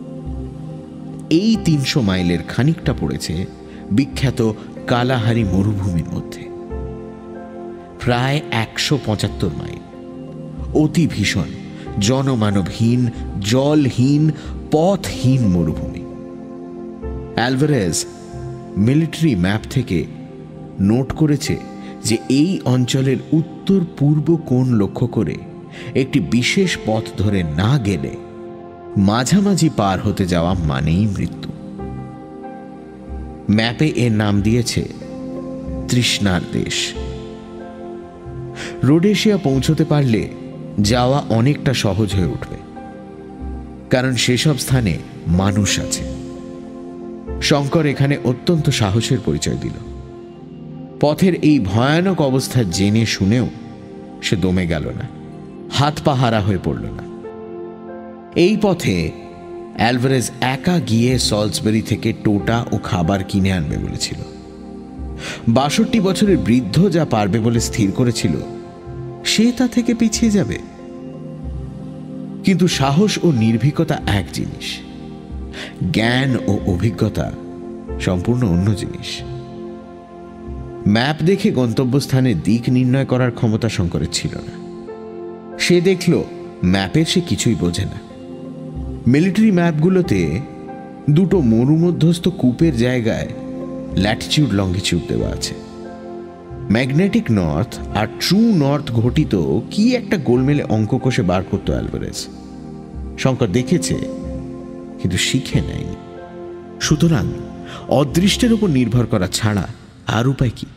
এই ৩০০ মাইলের খানিকটা পড়েছে বিখ্যাত কালাহারি মরুভূমির মধ্যে। প্রায় ১৭৫ মাইল অতি ভীষণ, জনমানবহীন, জলহীন, পথহীন মরুভূমি। অ্যালভারেজ মিলিটারি ম্যাপ থেকে নোট করেছে যে এই অঞ্চলের উত্তর পূর্ব কোণ লক্ষ্য করে একটি বিশেষ পথ ধরে না গেলে মাঝামাঝি পার হতে যাওয়া মানেই মৃত্যু। ম্যাপে এর নাম দিয়েছে তৃষ্ণার দেশ। রোডেশিয়া পৌঁছতে পারলে যাওয়া অনেকটা সহজ হয়ে উঠবে, কারণ সেসব স্থানে মানুষ আছে। শঙ্কর এখানে অত্যন্ত সাহসের পরিচয় দিল। পথের এই ভয়ানক অবস্থা জেনে শুনেও সে দমে গেল না, হাত পা হারা হয়ে পড়ল না। এই পথে অ্যালভারেজ একা গিয়ে সলসবেরি থেকে টোটা ও খাবার কিনে আনবে বলেছিল। ৬২ বছরের বৃদ্ধ যা পারবে বলে স্থির করেছিল, সে তা থেকে পিছিয়ে যাবে। কিন্তু সাহস ও নির্ভীকতা এক জিনিস, জ্ঞান ও অভিজ্ঞতা সম্পূর্ণ অন্য জিনিস। ম্যাপ দেখে গন্তব্যস্থানের দিক নির্ণয় করার ক্ষমতা শঙ্করের ছিল না। সে দেখল ম্যাপের সে কিছুই বোঝে না। মিলিটারি ম্যাপগুলোতে দুটো মরুমধ্যস্থ কূপের জায়গায় ল্যাটিটিউড লঙ্গিটিউড দেওয়া আছে। ম্যাগনেটিক নর্থ আর ট্রু নর্থ ঘটিত কি একটা গোলমেলে অঙ্ক কষে বার করতো অ্যালভারেজ। শঙ্কর দেখেছে, কিন্তু শিখে নেয়নি। সুতরাং অদৃষ্টের উপর নির্ভর করা ছাড়া আর উপায় কি?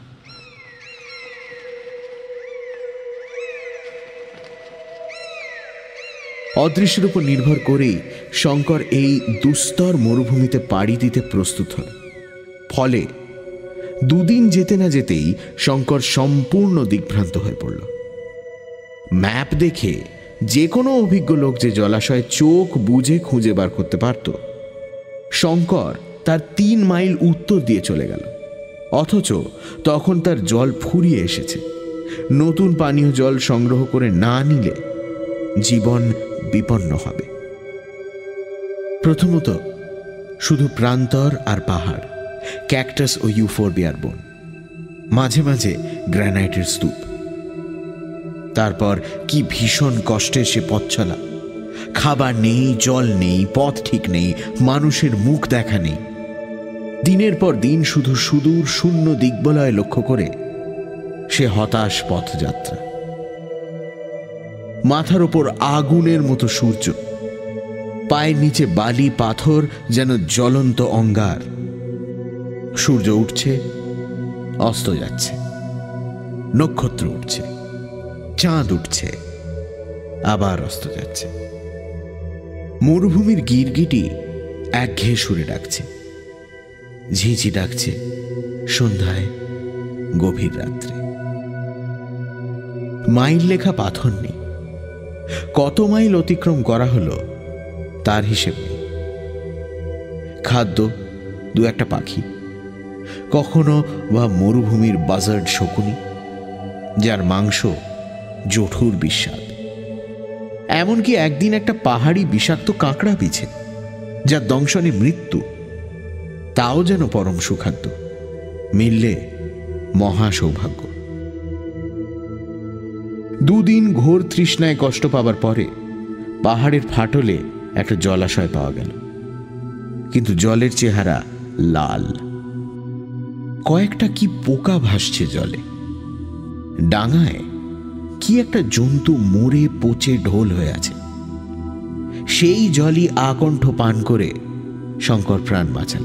অদৃশ্যের উপর নির্ভর করেই শঙ্কর এই দুস্তর মরুভূমিতে পাড়ি দিতে প্রস্তুত হল। ফলে দুদিন যেতে না যেতেই শঙ্কর সম্পূর্ণ দিগ্ভ্রান্ত হয়ে পড়ল। ম্যাপ দেখে যে কোনো অভিজ্ঞ লোক যে জলাশয়ে চোখ বুজে খুঁজে বার করতে পারত, শঙ্কর তার ৩ মাইল উত্তর দিয়ে চলে গেল। অথচ তখন তার জল ফুরিয়ে এসেছে। নতুন পানীয় জল সংগ্রহ করে না নিলে জীবন বিপন্ন হবে। প্রথমত শুধু প্রান্তর আর পাহাড়, ক্যাকটাস ও ইউফোরবিয়ার বন, মাঝে মাঝে গ্রানাইটের স্তূপ। তারপর কি ভীষণ কষ্টের সে পথ চলা। খাবার নেই, জল নেই, পথ ঠিক নেই, মানুষের মুখ দেখা নেই। দিনের পর দিন শুধু সুদূর শূন্য দিগ্বলয় লক্ষ্য করে সে হতাশ পথযাত্রা। মাথার ওপর আগুনের মতো সূর্য, পায়ের নিচে বালি পাথর যেন জ্বলন্ত অঙ্গার। সূর্য উঠছে, অস্ত যাচ্ছে, নক্ষত্র উঠছে, চাঁদ উঠছে, আবার অস্ত যাচ্ছে। মরুভূমির গিরগিটি একঘেয়ে সুরে ডাকছে, ঝিঝি ডাকছে সন্ধ্যায়, গভীর রাত্রে। মাইল লেখা পাথর নেই। কত মাইল অতিক্রম করা হলো তার হিসেব নেই। খাদ্য 2-1 পাখি, কখনো বা মরুভূমির বাজার্ড শকুনি, যার মাংস জঠুর বিস্বাদ। এমনকি একদিন একটা পাহাড়ি বিষাক্ত কাঁকড়া পিছে, যার দংশনে মৃত্যু, তাও যেন পরম সুখাদ্য। মিললে মহা সৌভাগ্য। 2 দিন ঘোর তৃষ্ণায় কষ্ট পাবার পরে পাহাড়ের ফাটলে একটা জলাশয় পাওয়া গেল। কিন্তু জলের চেহারা লাল। কয়েকটা কি পোকা ভাসছে জলে। ডাঙায় কি একটা জন্তু মরে পচে ঢোল হয়ে আছে। সেই জলই আকণ্ঠ পান করে শঙ্কর প্রাণ বাঁচাল।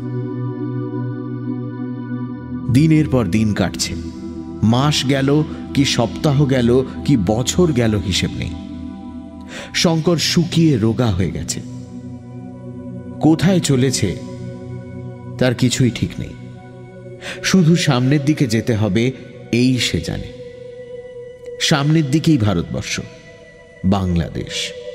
দিনের পর দিন কাটছে, মাস গেল কি সপ্তাহ গেল কি বছর গেল হিসেব নেই। শঙ্কর শুকিয়ে রোগা হয়ে গেছে। কোথায় চলেছে তার কিছুই ঠিক নেই। শুধু সামনের দিকে যেতে হবে এই সে জানে। সামনের দিকেই ভারতবর্ষ, বাংলাদেশ।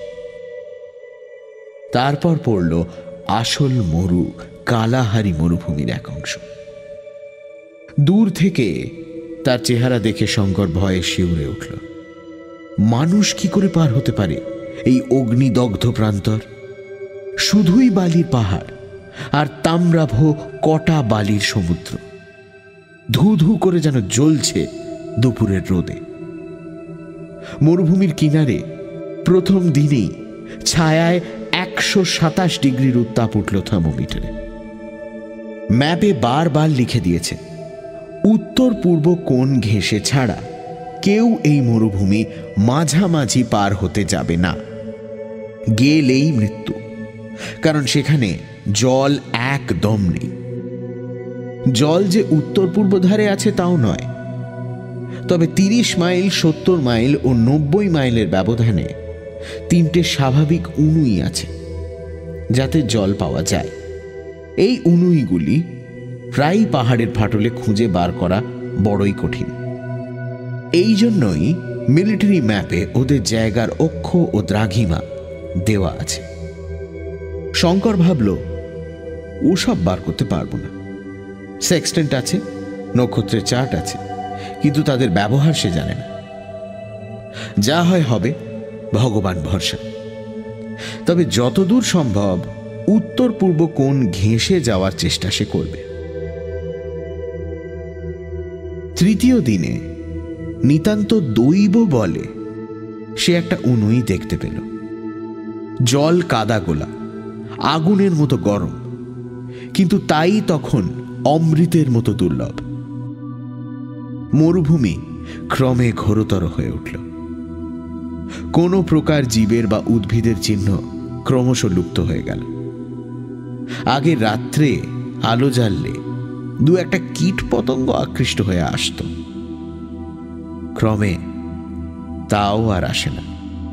তারপর পড়ল আসল মরু, কালাহারি মরুভূমির এক অংশ। দূর থেকে তার চেহারা দেখে শঙ্কর ভয়ে শিউরে উঠল। মানুষ কি করে পার হতে পারে এই অগ্নিদগ্ধ প্রান্তর? শুধুই বালির পাহাড় আর তাম্রাভ কটা বালির সমুদ্র, ধু ধু করে যেন জ্বলছে দুপুরের রোদে। মরুভূমির কিনারে প্রথম দিনেই ছায়ায় 127 ডিগ্রির উত্তাপ উঠল থার্মোমিটারে। ম্যাপে বারবার লিখে দিয়েছে, উত্তর পূর্ব কোণ ঘেঁষে ছাড়া কেউ এই মরুভূমি মাঝামাঝি পার হতে যাবে না। গেলেই মৃত্যু, কারণ সেখানে জল একদম নেই। জল যে উত্তর পূর্ব ধারে আছে তাও নয়, তবে 30 মাইল, 70 মাইল ও 90 মাইলের ব্যবধানে 3টে স্বাভাবিক উনুই আছে যাতে জল পাওয়া যায়। এই উনুইগুলি প্রায় পাহাড়ের ফাটলে খুঁজে বার করা বড়ই কঠিন। এই জন্যই মিলিটারি ম্যাপে ওদের জায়গার অক্ষ ও দ্রাঘিমা দেওয়া আছে। শঙ্কর ভাবল ওসব বার করতে পারবো না। সেক্সটেন্ট আছে, নক্ষত্রের চার্ট আছে, কিন্তু তাদের ব্যবহার সে জানে না। যা হয় হবে, ভগবান ভরসা। তবে যতদূর সম্ভব উত্তর পূর্ব কোণ ঘেঁষে যাওয়ার চেষ্টা সে করবে। তৃতীয় দিনে নিতান্ত দৈব বলে সে একটা উনুই দেখতে পেল। জল কাদা গোলা, আগুনের মতো গরম, কিন্তু তাই তখন অমৃতের মতো দুর্লভ। মরুভূমি ক্রমে ঘোরতর হয়ে উঠল। কোনো প্রকার জীবের বা উদ্ভিদের চিহ্ন ক্রমশ লুপ্ত হয়ে গেল। আগে রাত্রে আলো জ্বাললে 2-1 কীট পতঙ্গ আকৃষ্ট হয়ে আসত, ক্রমে তাও আর আসে না।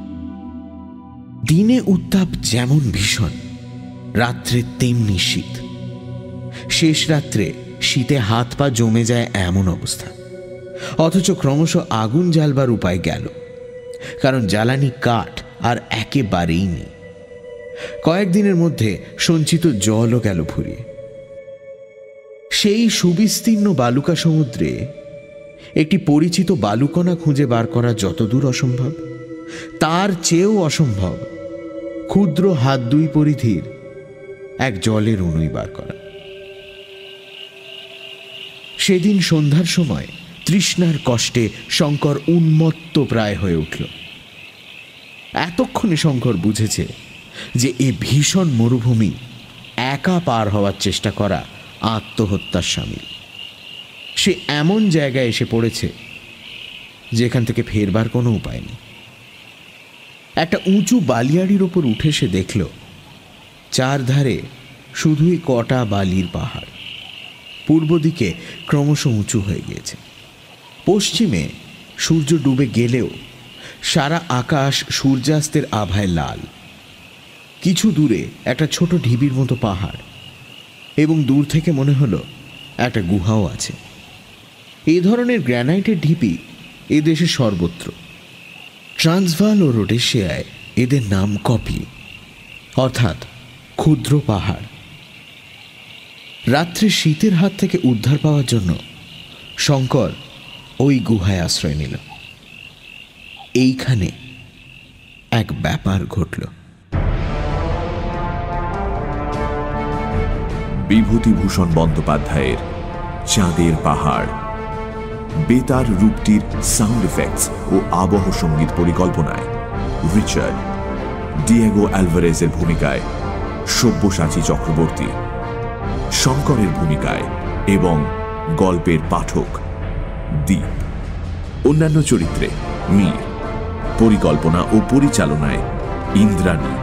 দিনে উত্তাপ যেমন ভীষণ, রাত্রে তেমনি শীত। শেষ রাত্রে শীতে হাত পা জমে যায় এমন অবস্থা। অথচ ক্রমশ আগুন জ্বালবার উপায় গেল, কারণ জ্বালানি কাঠ আর একেবারেই নেই। কয়েকদিনের মধ্যে সঞ্চিত জলও গেল ফুরিয়ে। সেই সুবিস্তীর্ণ বালুকা সমুদ্রে একটি পরিচিত বালুকণা খুঁজে বার করা যতদূর অসম্ভব, তার চেয়েও অসম্ভব ক্ষুদ্র হাত 2 পরিধির এক জলের উনুই বার করা। সেদিন সন্ধ্যার সময় তৃষ্ণার কষ্টে শঙ্কর উন্মত্ত প্রায় হয়ে উঠল। এতক্ষণে শঙ্কর বুঝেছে যে এ ভীষণ মরুভূমি একা পার হওয়ার চেষ্টা করা আত্মহত্যার শামিল। সে এমন জায়গায় এসে পড়েছে যেখান থেকে ফেরবার কোনো উপায় নেই। একটা উঁচু বালিয়াড়ির ওপর উঠে সে দেখল চারধারে শুধুই কটা বালির পাহাড়। পূর্ব দিকে ক্রমশ উঁচু হয়ে গিয়েছে। পশ্চিমে সূর্য ডুবে গেলেও সারা আকাশ সূর্যাস্তের আভায় লাল। কিছু দূরে একটা ছোট ঢিবির মতো পাহাড়, এবং দূর থেকে মনে হলো একটা গুহাও আছে। এই ধরনের গ্রানাইটের ঢিবি এ দেশে সর্বত্র। ট্রান্সভাল ও রোডেশিয়ায় এদের নাম কপি, অর্থাৎ ক্ষুদ্র পাহাড়। রাত্রে শীতের হাত থেকে উদ্ধার পাওয়ার জন্য শঙ্কর ওই গুহায় আশ্রয় নিল। এইখানে এক ব্যাপার ঘটল। বিভূতিভূষণ বন্দ্যোপাধ্যায়ের চাঁদের পাহাড় বেতার রূপটির সাউন্ড এফেক্টস ও আবহ সঙ্গীত পরিকল্পনায় রিচার্ড, ডিয়েগো অ্যালভারেজের ভূমিকায় সব্যসাচী চক্রবর্তী, শঙ্করের ভূমিকায় এবং গল্পের পাঠক দীপ। অন্যান্য চরিত্রে মীর, পরিকল্পনা ও পরিচালনায় ইন্দ্রানি,